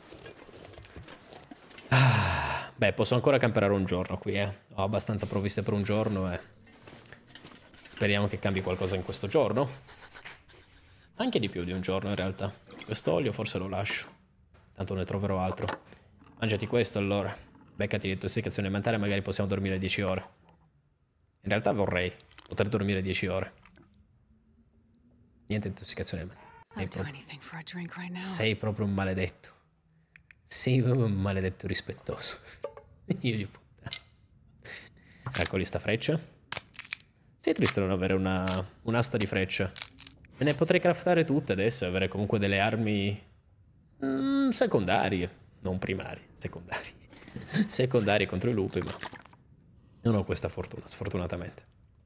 Ah, beh, posso ancora camperare un giorno qui, eh. Ho abbastanza provviste per un giorno e... speriamo che cambi qualcosa in questo giorno. Anche di più di un giorno in realtà. Questo olio forse lo lascio. Tanto ne troverò altro. Mangiati questo allora. Beccati l'intossicazione mentale, magari possiamo dormire dieci ore. In realtà vorrei poter dormire dieci ore. Niente intossicazione mentale. Sei proprio... sei proprio un maledetto. Sei proprio un maledetto rispettoso. Io di puttana. Raccogli sta freccia. Sei triste non avere una un'asta di freccia. Me ne potrei craftare tutte adesso e avere comunque delle armi mm, secondarie. Non primarie, secondarie. Secondarie contro i lupi, ma non ho questa fortuna, sfortunatamente.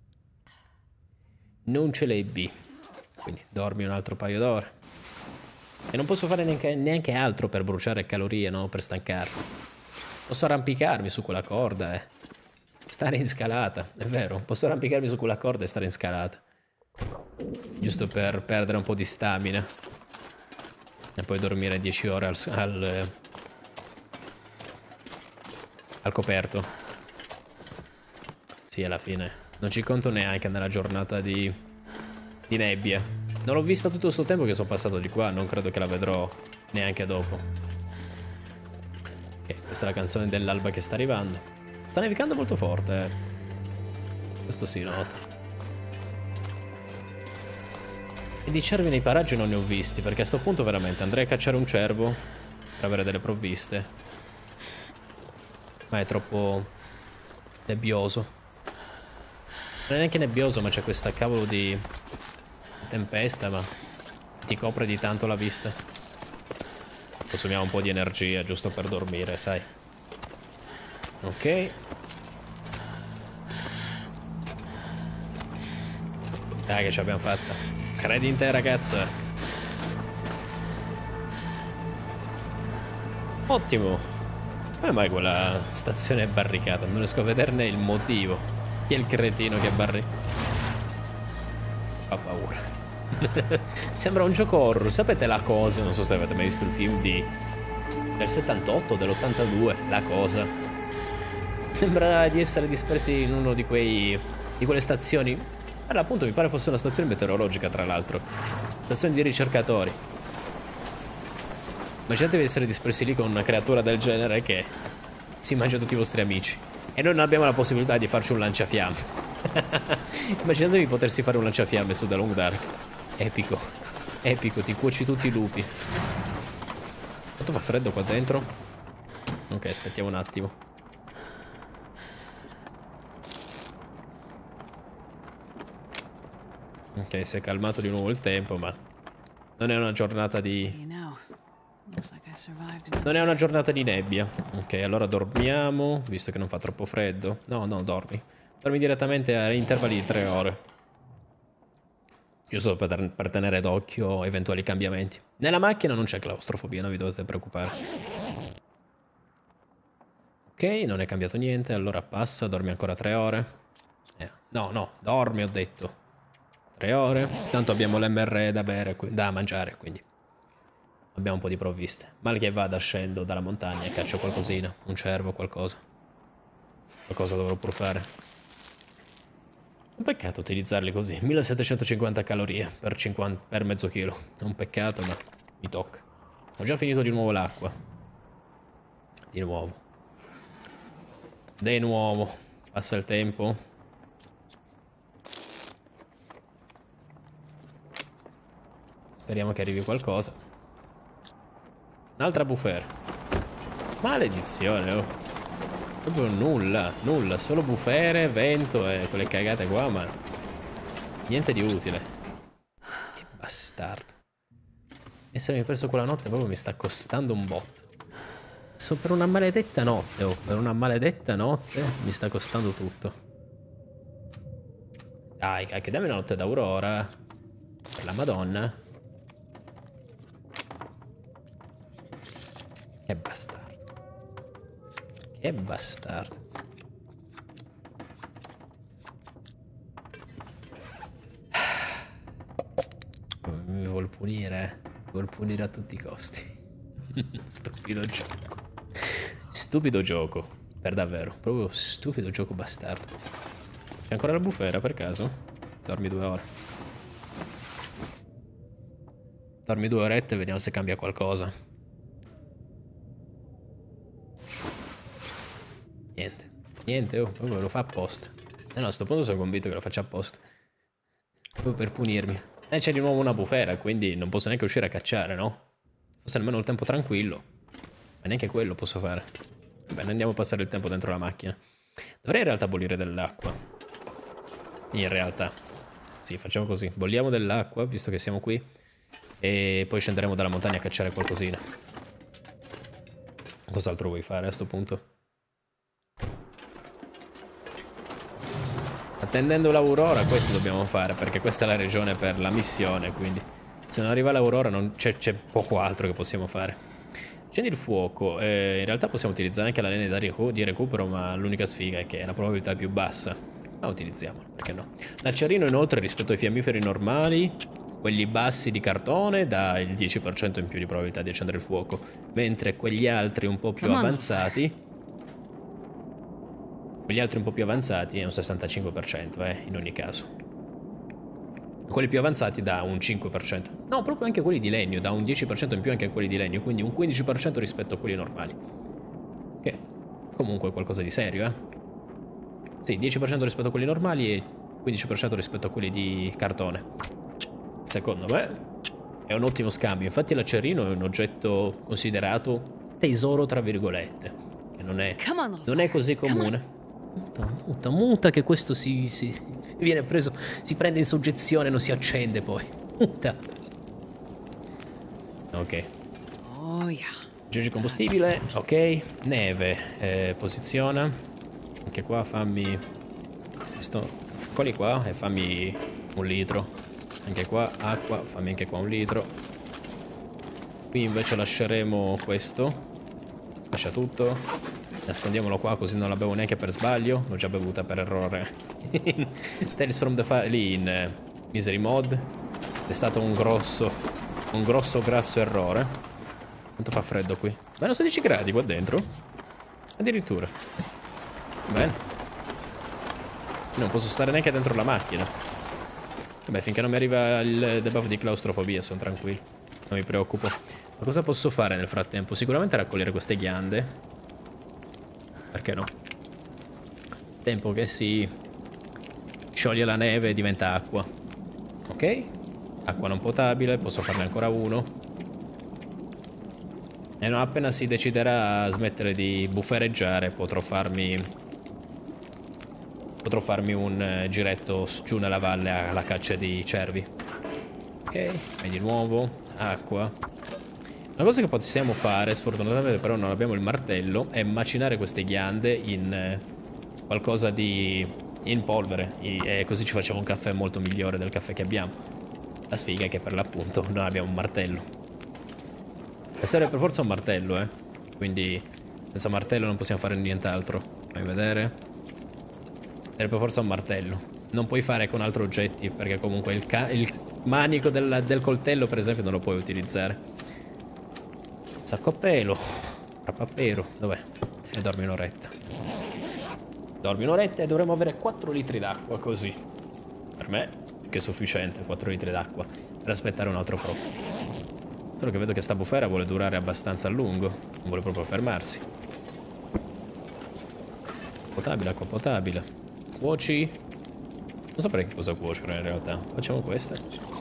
Non ce l'ebbi. Quindi dormi un altro paio d'ore. E non posso fare neanche, neanche altro per bruciare calorie, no? Per stancarmi. Posso arrampicarmi su quella corda, eh. Stare in scalata, è vero. Posso arrampicarmi su quella corda e stare in scalata. Giusto per perdere un po' di stamina. E poi dormire dieci ore al, al, al coperto. Sì, alla fine. Non ci conto neanche nella giornata di, di nebbia. Non l'ho vista tutto questo tempo che sono passato di qua. Non credo che la vedrò neanche dopo. Ok, questa è la canzone dell'alba che sta arrivando. Sta nevicando molto forte, eh. Questo si nota. E di cervi nei paraggi non ne ho visti, perché a sto punto veramente andrei a cacciare un cervo per avere delle provviste. Ma è troppo nebbioso. Non è neanche nebbioso, ma c'è questa cavolo di tempesta, ma ti copre di tanto la vista. Consumiamo un po' di energia, giusto per dormire, sai. Ok. Dai che ce l'abbiamo fatta. Credi in te, ragazza. Ottimo. Come mai quella stazione è barricata? Non riesco a vederne il motivo. Chi è il cretino che barri... Fa paura. Sembra un gioco horror. Sapete La Cosa? Non so se avete mai visto il film di... del settantotto, dell'ottantadue. La Cosa. Sembra di essere dispersi in uno di quei... di quelle stazioni... Allora, appunto, mi pare fosse una stazione meteorologica, tra l'altro. Stazione di ricercatori. Immaginatevi di essere dispersi lì con una creatura del genere che si mangia tutti i vostri amici. E noi non abbiamo la possibilità di farci un lanciafiamme. Immaginatevi di potersi fare un lanciafiamme su The Long Dark. Epico. Epico, ti cuoci tutti i lupi. Quanto fa freddo qua dentro? Ok, aspettiamo un attimo. Ok, si è calmato di nuovo il tempo, ma non è una giornata di... Non è una giornata di nebbia. Ok, allora dormiamo, visto che non fa troppo freddo. No, no, dormi. Dormi direttamente a intervalli di tre ore. Giusto per, per tenere d'occhio eventuali cambiamenti. Nella macchina non c'è claustrofobia, non vi dovete preoccupare. Ok, non è cambiato niente, allora passa, dormi ancora tre ore. Eh, no, no, dormi, ho detto. Tre ore. Tanto abbiamo l'emme erre da bere, da mangiare, quindi abbiamo un po' di provviste. Mal che vada, scendo dalla montagna e caccio qualcosina. Un cervo, qualcosa. Qualcosa dovrò pur fare. Un peccato utilizzarli così. millesettecentocinquanta calorie per, cinquanta, per mezzo chilo. È un peccato, ma mi tocca. Ho già finito di nuovo l'acqua. Di nuovo. Di nuovo. Passa il tempo. Speriamo che arrivi qualcosa. Un'altra bufera. Maledizione, oh. Proprio nulla, nulla. Solo bufere, vento e quelle cagate qua, ma niente di utile. Che bastardo. Essermi perso quella notte proprio mi sta costando un botto. So, per una maledetta notte, oh. Per una maledetta notte mi sta costando tutto. Dai, cacchio, dammi una notte d'aurora. Per la Madonna. Che bastardo. Che bastardo. Mi vuol punire. Mi vuol punire a tutti i costi. Stupido gioco. Stupido gioco. Per davvero. Proprio stupido gioco bastardo. C'è ancora la bufera per caso? Dormi due ore. Dormi due orette e vediamo se cambia qualcosa. Niente, niente, oh, proprio lo fa apposta. E no, a sto punto sono convinto che lo faccia apposta. Proprio per punirmi. E c'è di nuovo una bufera, quindi non posso neanche uscire a cacciare, no? Fosse almeno il tempo tranquillo. Ma neanche quello posso fare. Bene, andiamo a passare il tempo dentro la macchina. Dovrei in realtà bollire dell'acqua. In realtà. Sì, facciamo così. Bolliamo dell'acqua, visto che siamo qui. E poi scenderemo dalla montagna a cacciare qualcosina. Cos'altro vuoi fare a sto punto? Attendendo l'aurora, questo dobbiamo fare, perché questa è la regione per la missione, quindi se non arriva l'aurora c'è poco altro che possiamo fare. Accendi il fuoco. Eh, in realtà possiamo utilizzare anche la lena da recu di recupero, ma l'unica sfiga è che è la probabilità più bassa. Ma utilizziamolo, perché no? L'acciarino inoltre rispetto ai fiammiferi normali, quelli bassi di cartone, dà il dieci per cento in più di probabilità di accendere il fuoco, mentre quegli altri un po' più avanzati, quegli altri un po' più avanzati è un sessantacinque per cento, eh, in ogni caso. Quelli più avanzati dà un cinque per cento. No, proprio anche quelli di legno, dà un dieci per cento in più anche a quelli di legno, quindi un quindici per cento rispetto a quelli normali. Che comunque è qualcosa di serio, eh. Sì, dieci per cento rispetto a quelli normali e quindici per cento rispetto a quelli di cartone. Secondo me è un ottimo scambio. Infatti l'acerino è un oggetto considerato tesoro tra virgolette, che non è, non è così comune. Muta, muta, muta che questo si, si viene preso, si prende in soggezione e non si accende poi. Muta. Ok. Oh yeah. Aggiungi combustibile, ok. Neve, eh, posiziona. Anche qua fammi questo, quelli qua e fammi un litro. Anche qua acqua, fammi anche qua un litro. Qui invece lasceremo questo. Lascia tutto. Nascondiamolo qua così non la bevo neanche per sbaglio. L'ho già bevuta per errore. Tales from the Fire lì in uh, Misery Mod. È stato un grosso, un grosso grasso errore. Quanto fa freddo qui? Meno sedici gradi qua dentro. Addirittura. Bene. Non posso stare neanche dentro la macchina. Vabbè, finché non mi arriva il debuff di claustrofobia sono tranquillo. Non mi preoccupo. Ma cosa posso fare nel frattempo? Sicuramente raccogliere queste ghiande. Perché no? Tempo che si scioglie la neve e diventa acqua. Ok. Acqua non potabile. Posso farne ancora uno. E non appena si deciderà a smettere di buffereggiare potrò farmi... Potrò farmi un uh, giretto giù nella valle alla caccia di cervi. Ok, e di nuovo acqua. Una cosa che possiamo fare, sfortunatamente però non abbiamo il martello, è macinare queste ghiande in uh, qualcosa di... in polvere. I, e così ci facciamo un caffè molto migliore del caffè che abbiamo. La sfiga è che per l'appunto non abbiamo un martello. E serve per forza un martello, eh. Quindi senza martello non possiamo fare nient'altro. Fammi vedere. Serve per forza un martello. Non puoi fare con altri oggetti, perché comunque il, il manico del, del coltello, per esempio, non lo puoi utilizzare. Sacco a pelo. Rappapero. Dov'è? E dormi un'oretta. Dormi un'oretta e dovremo avere quattro litri d'acqua, così. Per me, che è sufficiente, quattro litri d'acqua. Per aspettare un altro pro. Solo che vedo che sta bufera vuole durare abbastanza a lungo. Non vuole proprio fermarsi. Potabile, acqua potabile. Cuoci. Non saprei che cosa cuocere in realtà. Facciamo queste.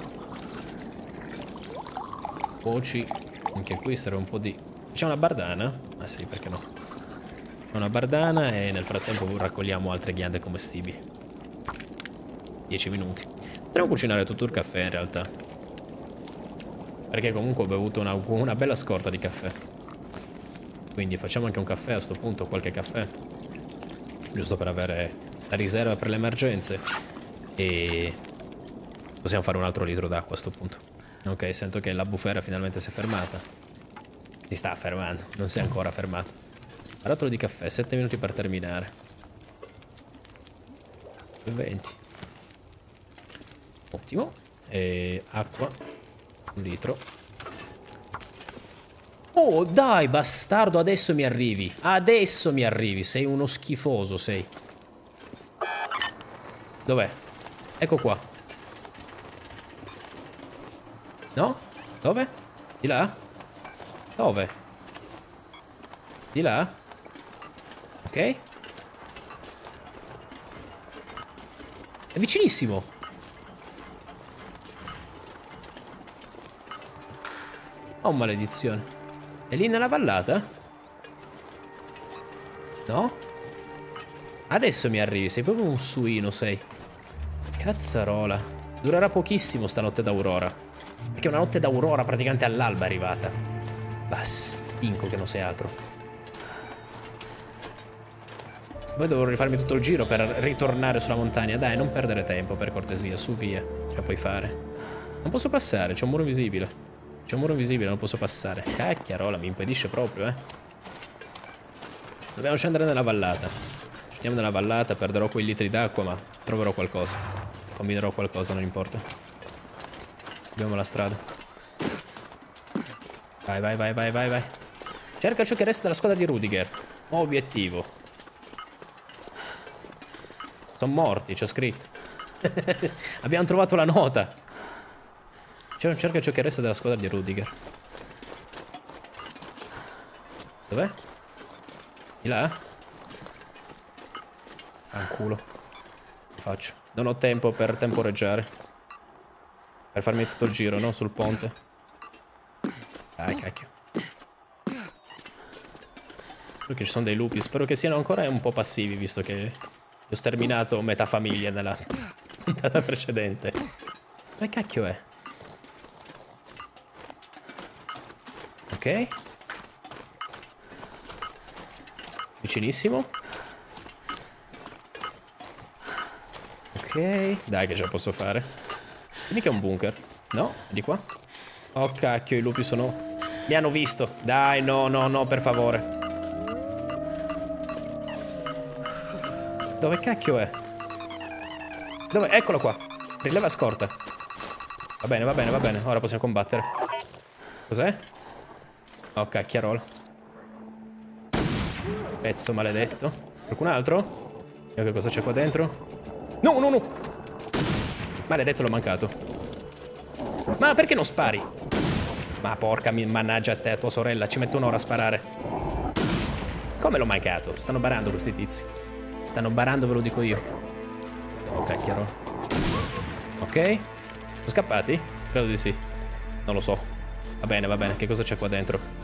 Cuoci. Anche qui serve un po' di... C'è una bardana? Ah sì, perché no? C'è una bardana e nel frattempo raccogliamo altre ghiande commestibili. dieci minuti. Potremmo cucinare tutto il caffè in realtà. Perché comunque ho bevuto una, una bella scorta di caffè. Quindi facciamo anche un caffè a sto punto, qualche caffè. Giusto per avere la riserva per le emergenze. E possiamo fare un altro litro d'acqua a sto punto. Ok, sento che la bufera finalmente si è fermata. Si sta fermando, non si è ancora fermata. Barattolo di caffè, sette minuti per terminare. venti. Ottimo. E acqua. Un litro. Oh, dai, bastardo, adesso mi arrivi. Adesso mi arrivi. Sei uno schifoso, sei. Dov'è? Ecco qua. No? Dove? Di là? Dove? Di là? Ok. È vicinissimo. Oh, maledizione. È lì nella vallata? No? Adesso mi arrivi, sei proprio un suino, sei. Cazzarola. Durerà pochissimo stanotte d'aurora. Perché è una notte d'aurora praticamente all'alba è arrivata. Bastinco che non sei altro. Poi dovrò rifarmi tutto il giro per ritornare sulla montagna. Dai, non perdere tempo, per cortesia, su via. Ce la puoi fare. Non posso passare, c'è un muro invisibile. C'è un muro invisibile, non posso passare. Cacchiarola, mi impedisce proprio, eh. Dobbiamo scendere nella vallata. Scendiamo nella vallata, perderò quei litri d'acqua, ma troverò qualcosa. Combinerò qualcosa, non importa. Abbiamo la strada. Vai, vai, vai, vai, vai, vai. Cerca ciò che resta della squadra di Rudiger. Obiettivo. Sono morti, c'ho scritto. Abbiamo trovato la nota. Cerca ciò che resta della squadra di Rudiger. Dov'è? Di là? Fanculo. Che faccio? Non ho tempo per temporeggiare. Per farmi tutto il giro, no? Sul ponte. Dai, cacchio. Spero che ci sono dei lupi. Spero che siano ancora un po' passivi, visto che ho sterminato metà famiglia nella puntata precedente. Ma che cacchio è? Ok. Vicinissimo. Ok. Dai che ce la posso fare. Mica è un bunker. No? È di qua? Oh cacchio, i lupi sono... Mi hanno visto. Dai, no, no, no, per favore. Dove cacchio è? Dove? Eccolo qua. Rileva scorta. Va bene, va bene, va bene. Ora possiamo combattere. Cos'è? Oh cacchiarola. Pezzo maledetto. Qualcun altro? Vediamo che cosa c'è qua dentro. No, no, no. Maledetto, l'ho mancato. Ma perché non spari? Ma porca mannaggia a te, a tua sorella. Ci metto un'ora a sparare. Come l'ho mancato? Stanno barando questi tizi. Stanno barando, ve lo dico io. Oh cacchiarola. Ok. Sono scappati? Credo di sì. Non lo so. Va bene, va bene. Che cosa c'è qua dentro?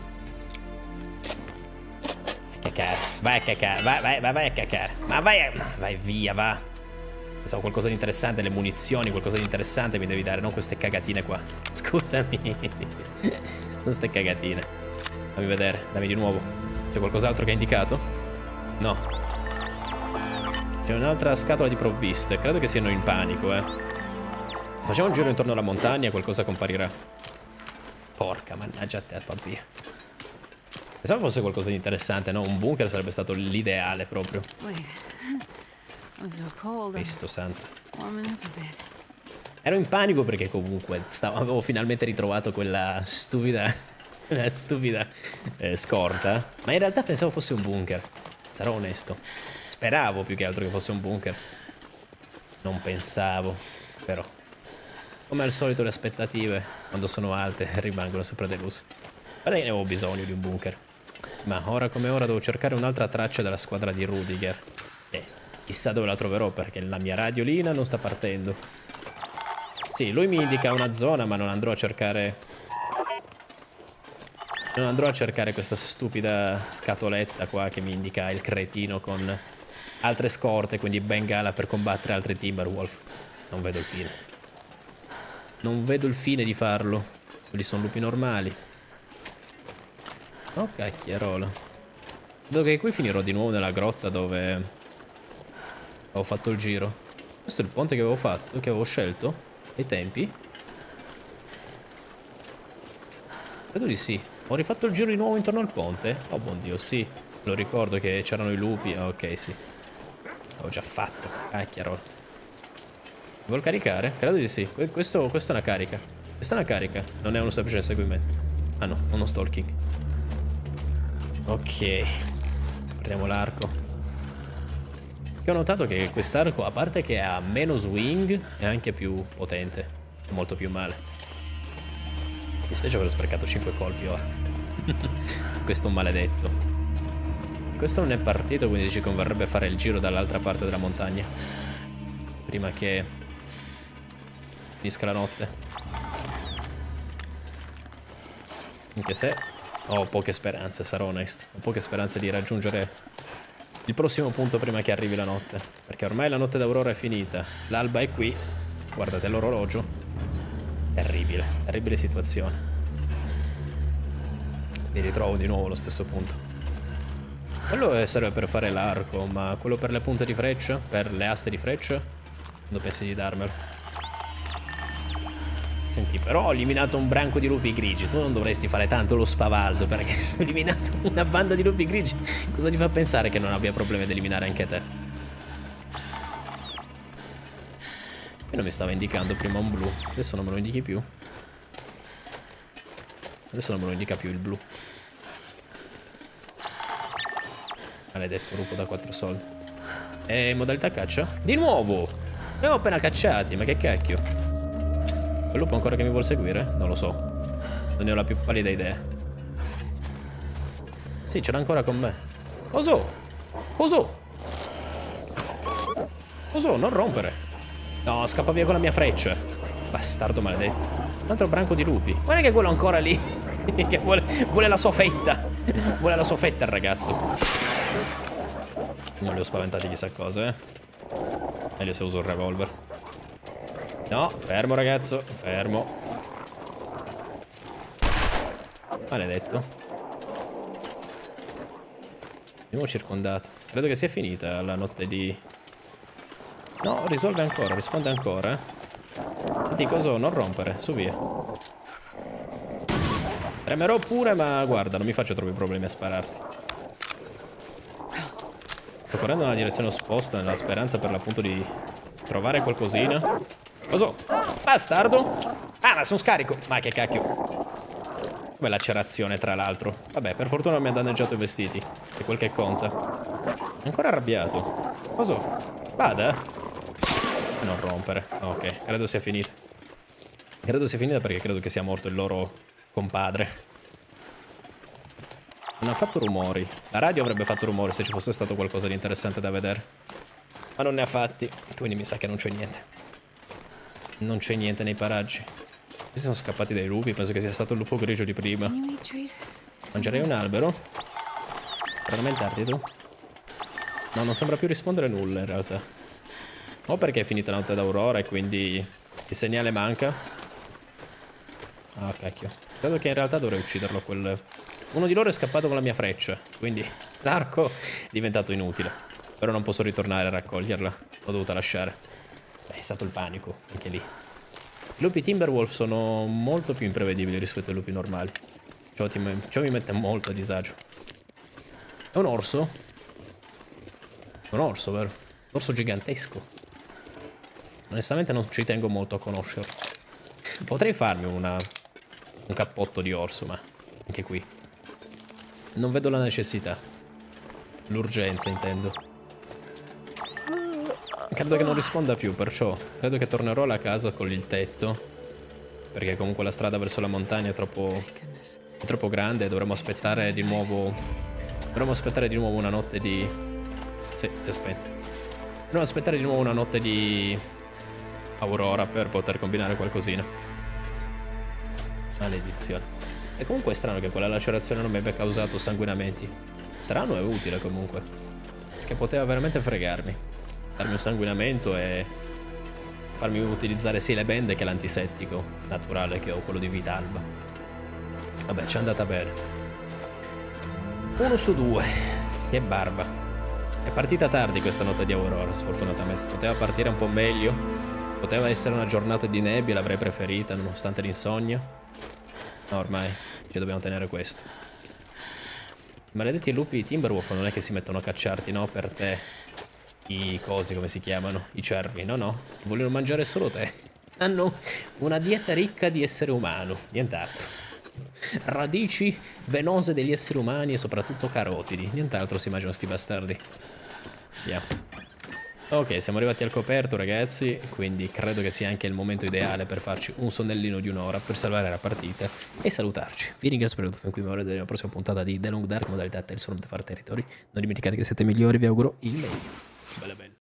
Cacare. Vai a cacare. Vai, vai, vai, vai a cacare. Ma vai a... Vai via, va. Pensavo qualcosa di interessante, le munizioni, qualcosa di interessante mi devi dare, non queste cagatine qua. Scusami. Sono ste cagatine. Fammi vedere, dammi di nuovo. C'è qualcos'altro che ha indicato? No. C'è un'altra scatola di provviste. Credo che siano in panico, eh. Facciamo un giro intorno alla montagna e qualcosa comparirà. Porca mannaggia a te, a tua zia. Pensavo fosse qualcosa di interessante, no? Un bunker sarebbe stato l'ideale proprio. Cristo santo. Ero in panico perché comunque stavo, avevo finalmente ritrovato quella stupida, quella stupida eh, scorta. Ma in realtà pensavo fosse un bunker. Sarò onesto. Speravo più che altro che fosse un bunker. Non pensavo, però. Come al solito le aspettative, quando sono alte, rimangono sempre deluse. Guarda che ne avevo bisogno di un bunker. Ma ora come ora devo cercare un'altra traccia della squadra di Rudiger. Eh, chissà dove la troverò perché la mia radiolina non sta partendo. Sì, lui mi indica una zona, ma non andrò a cercare... Non andrò a cercare questa stupida scatoletta qua che mi indica il cretino con altre scorte, quindi bengala per combattere altri Timberwolf. Non vedo il fine. Non vedo il fine di farlo. Quelli sono lupi normali. Oh cacchierola. Vedo che qui finirò di nuovo nella grotta dove ho fatto il giro. Questo è il ponte che avevo fatto, che avevo scelto ai tempi. Credo di sì. Ho rifatto il giro di nuovo intorno al ponte. Oh buon Dio, sì. Lo ricordo che c'erano i lupi. Oh, ok, sì. L'ho già fatto. Cacchierola. Vuol caricare? Credo di sì. Questo, questa è una carica. Questa è una carica. Non è uno semplice inseguimento. Ah no, uno stalking. Ok. Prendiamo l'arco. Che ho notato che quest'arco, a parte che ha meno swing, è anche più potente. È molto più male. Mi spiace aver sprecato cinque colpi ora. Questo è un maledetto. Questo non è partito, quindi ci converrebbe fare il giro dall'altra parte della montagna. Prima che finisca la notte. Anche se ho poche speranze, sarò onesto. Ho poche speranze di raggiungere il prossimo punto prima che arrivi la notte. Perché ormai la notte d'aurora è finita. L'alba è qui. Guardate l'orologio. Terribile, terribile situazione. Mi ritrovo di nuovo allo stesso punto. Quello serve per fare l'arco, ma quello per le punte di freccia, per le aste di freccia, quando pensi di darmelo? Senti, però ho eliminato un branco di lupi grigi. Tu non dovresti fare tanto lo spavaldo, perché se ho eliminato una banda di lupi grigi, cosa ti fa pensare che non abbia problemi ad eliminare anche te? E non mi stava indicando prima un blu. Adesso non me lo indichi più. Adesso non me lo indica più il blu. Maledetto lupo da quattro soldi. E modalità caccia? Di nuovo! Ne ho appena cacciati, ma che cacchio? Quel lupo ancora che mi vuol seguire? Non lo so. Non ne ho la più pallida idea. Sì, ce l'ha ancora con me. Cos'ho? Cos'ho? Cos'ho? Non rompere. No, scappa via con la mia freccia. Bastardo maledetto. Un altro branco di lupi. Guarda che quello ancora lì. Che vuole, vuole la sua fetta. Vuole la sua fetta il ragazzo. Non li ho spaventati chissà cosa, eh. Meglio se uso il revolver. No, fermo ragazzo, fermo. Maledetto. Abbiamo circondato. Credo che sia finita la notte di... No, risolve ancora, risponde ancora. Senti, coso, non rompere, su via. Tremerò pure, ma guarda, non mi faccio troppi problemi a spararti. Sto correndo nella direzione opposta nella speranza per l'appunto di trovare qualcosina. Coso? Bastardo? Ah, ma sono scarico. Ma che cacchio. Come lacerazione, tra l'altro. Vabbè, per fortuna mi ha danneggiato i vestiti. Che è quel che conta. È ancora arrabbiato. Coso? Vada? E non rompere. Ok, credo sia finita. Credo sia finita perché credo che sia morto il loro compadre. Non ha fatto rumori. La radio avrebbe fatto rumori se ci fosse stato qualcosa di interessante da vedere. Ma non ne ha fatti. Quindi mi sa che non c'è niente. Non c'è niente nei paraggi. Questi sono scappati dai lupi. Penso che sia stato il lupo grigio di prima. Mangerei un albero. Per lamentarti tu? No, non sembra più rispondere nulla in realtà. O perché è finita la notte d'aurora e quindi il segnale manca. Ah, cacchio. Credo che in realtà dovrei ucciderlo quel... Uno di loro è scappato con la mia freccia, quindi l'arco è diventato inutile. Però non posso ritornare a raccoglierla. L'ho dovuta lasciare. È stato il panico, anche lì. I lupi Timberwolf sono molto più imprevedibili rispetto ai lupi normali. Ciò, ti, ciò mi mette molto a disagio. È un orso? Un orso, vero? Un orso gigantesco. Onestamente non ci tengo molto a conoscerlo. Potrei farmi una, un cappotto di orso, ma anche qui non vedo la necessità. L'urgenza, intendo. Credo che non risponda più, perciò credo che tornerò alla casa con il tetto. Perché comunque la strada verso la montagna è troppo, è troppo grande e dovremmo aspettare di nuovo... Dovremmo aspettare di nuovo una notte di... Sì, si è spento. Dovremmo aspettare di nuovo una notte di... Aurora per poter combinare qualcosina. Maledizione. E comunque è strano che quella lacerazione non mi abbia causato sanguinamenti. Strano e utile comunque. Perché poteva veramente fregarmi. Darmi un sanguinamento e farmi utilizzare sia le bende che l'antisettico naturale che ho, quello di Vitalba. Vabbè, ci è andata bene. Uno su due. Che barba. È partita tardi questa notte di Aurora, sfortunatamente. Poteva partire un po' meglio. Poteva essere una giornata di nebbia, l'avrei preferita, nonostante l'insonnia. No, ormai ci dobbiamo tenere questo. I maledetti lupi Timberwolf non è che si mettono a cacciarti, no? Per te. I cosi, come si chiamano? I cervi, no, no. Vogliono mangiare solo te. Hanno una dieta ricca di essere umano, nient'altro. Radici venose degli esseri umani e soprattutto carotidi. Nient'altro si mangiano sti bastardi. Via. Ok, siamo arrivati al coperto, ragazzi, quindi credo che sia anche il momento ideale per farci un sonnellino di un'ora per salvare la partita e salutarci. Vi ringrazio per il tempo in cui mi avrete nella prossima puntata di The Long Dark, modalità Tales from the Far Territory. Non dimenticate che siete migliori, vi auguro il meglio. Bella bella.